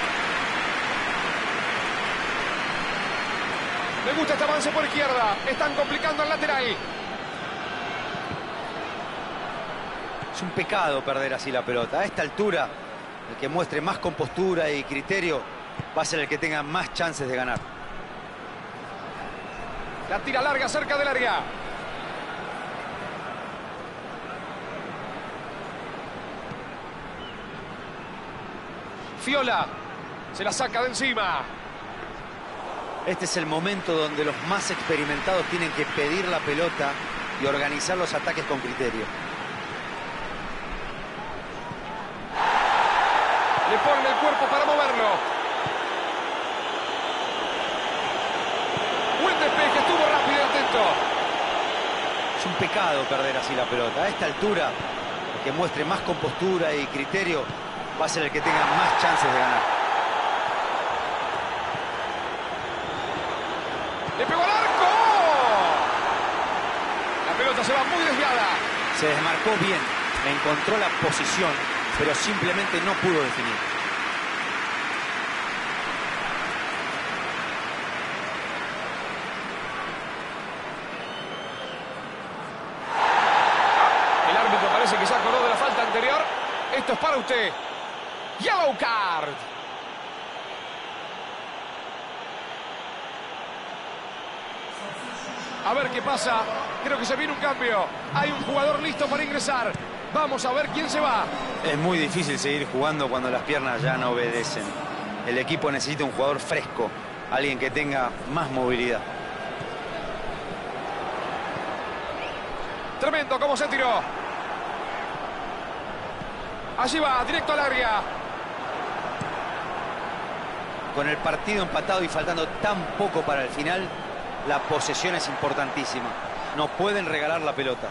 Me gusta este avance por izquierda. Están complicando al lateral. Es un pecado perder así la pelota. A esta altura, el que muestre más compostura y criterio va a ser el que tenga más chances de ganar. La tira larga cerca del área. Fiola se la saca de encima. Este es el momento donde los más experimentados tienen que pedir la pelota y organizar los ataques con criterio. Le ponen el cuerpo para moverlo. Buen despeje, estuvo rápido y atento. Es un pecado perder así la pelota. A esta altura, el que muestre más compostura y criterio va a ser el que tenga más chances de ganar. ¡Le pegó al arco! La pelota se va muy desviada. Se desmarcó bien, encontró la posición, pero simplemente no pudo definir. El árbitro parece que se acordó de la falta anterior. Esto es para usted. Yellow card. A ver qué pasa. Creo que se viene un cambio. Hay un jugador listo para ingresar. Vamos a ver quién se va. Es muy difícil seguir jugando cuando las piernas ya no obedecen. El equipo necesita un jugador fresco, alguien que tenga más movilidad. Tremendo cómo se tiró. Allí va, directo al área. Con el partido empatado y faltando tan poco para el final, la posesión es importantísima. No pueden regalar la pelota.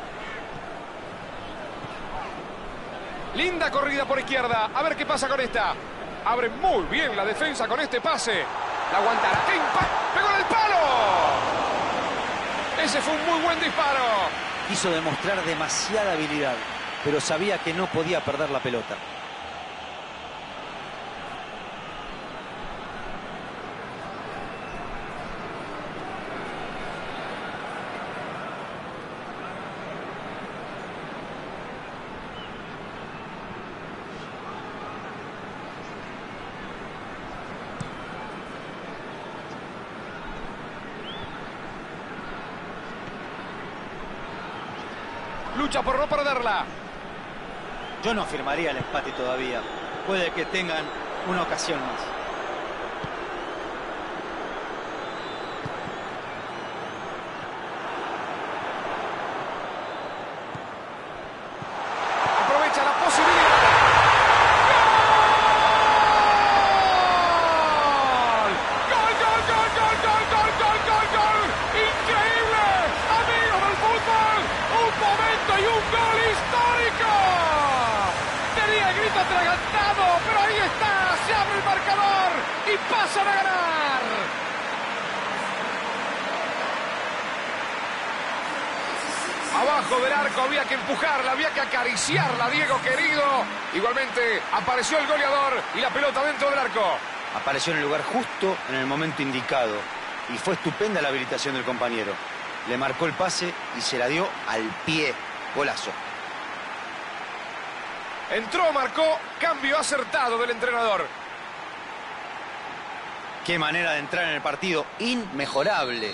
Linda corrida por izquierda. A ver qué pasa con esta. Abre muy bien la defensa con este pase. La aguantará. ¡Qué impacto! ¡Pegó en el palo! Ese fue un muy buen disparo. Quiso demostrar demasiada habilidad, pero sabía que no podía perder la pelota. Lucha por no perderla. Yo no firmaría el empate todavía. Puede que tengan una ocasión más. Aprovecha la posibilidad. ¡Gol! ¡Gol, gol, gol, gol, gol, gol, gol, gol, gol! ¡Increíble! ¡Amigos del fútbol! ¡Un momento y un gol histórico! Tenía el grito atragantado, pero ahí está. abre el marcador y pasan a ganar. Abajo del arco había que empujarla, había que acariciarla, Diego querido. Igualmente apareció el goleador y la pelota dentro del arco. Apareció en el lugar justo en el momento indicado. Y fue estupenda la habilitación del compañero. Le marcó el pase y se la dio al pie. Golazo. Entró, marcó, cambio acertado del entrenador. Qué manera de entrar en el partido. Inmejorable.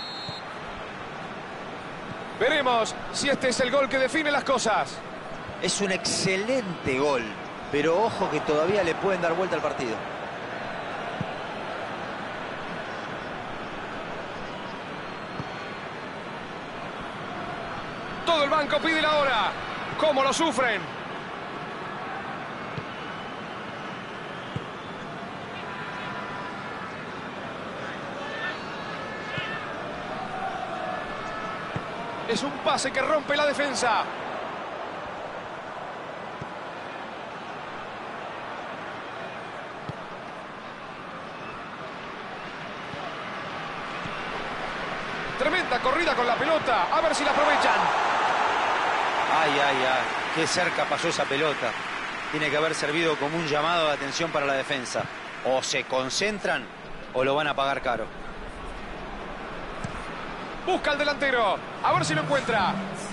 Veremos si este es el gol que define las cosas. Es un excelente gol, pero ojo que todavía le pueden dar vuelta al partido. Todo el banco pide la hora. ¿Cómo lo sufren? Es un pase que rompe la defensa. Tremenda corrida con la pelota. A ver si la aprovechan. Ay, ay, ay. Qué cerca pasó esa pelota. Tiene que haber servido como un llamado de atención para la defensa. O se concentran o lo van a pagar caro. Busca al delantero. A ver si lo encuentra.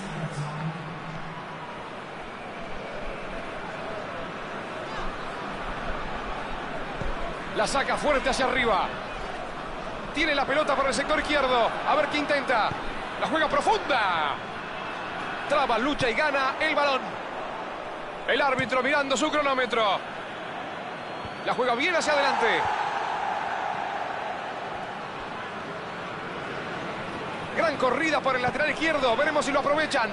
La saca fuerte hacia arriba. Tiene la pelota por el sector izquierdo. A ver qué intenta. La juega profunda. Traba, lucha y gana el balón. El árbitro mirando su cronómetro. La juega bien hacia adelante. Gran corrida por el lateral izquierdo. Veremos si lo aprovechan.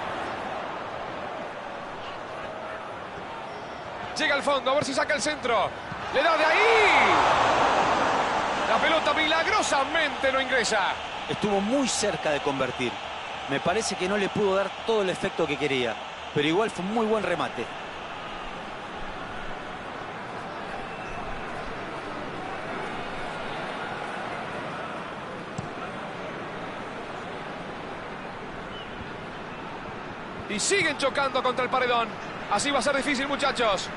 Llega al fondo. A ver si saca el centro. Le da de ahí. La pelota milagrosamente no ingresa. Estuvo muy cerca de convertir. Me parece que no le pudo dar todo el efecto que quería. Pero igual fue un muy buen remate. Y siguen chocando contra el paredón. Así va a ser difícil, muchachos.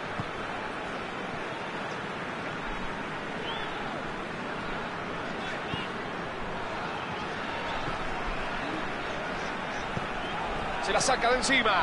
Se la saca de encima.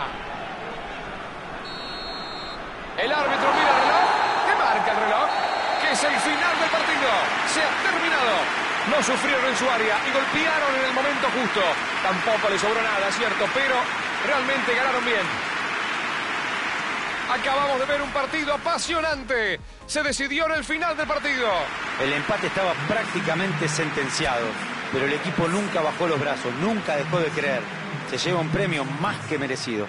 El árbitro mira el reloj. ¿Qué marca el reloj? Que es el final del partido. Se ha terminado. No sufrieron en su área y golpearon en el momento justo. Tampoco le sobró nada, cierto, pero realmente ganaron bien. Acabamos de ver un partido apasionante. Se decidió en el final del partido. El empate estaba prácticamente sentenciado, pero el equipo nunca bajó los brazos, nunca dejó de creer. Se lleva un premio más que merecido.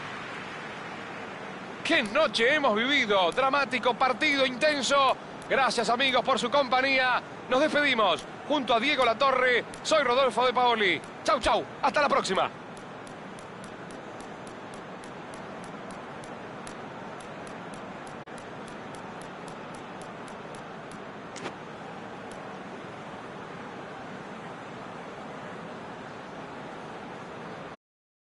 ¡Qué noche hemos vivido! Dramático partido, intenso. Gracias, amigos, por su compañía. Nos despedimos. Junto a Diego Latorre, soy Rodolfo de Paoli. Chau, chau. Hasta la próxima.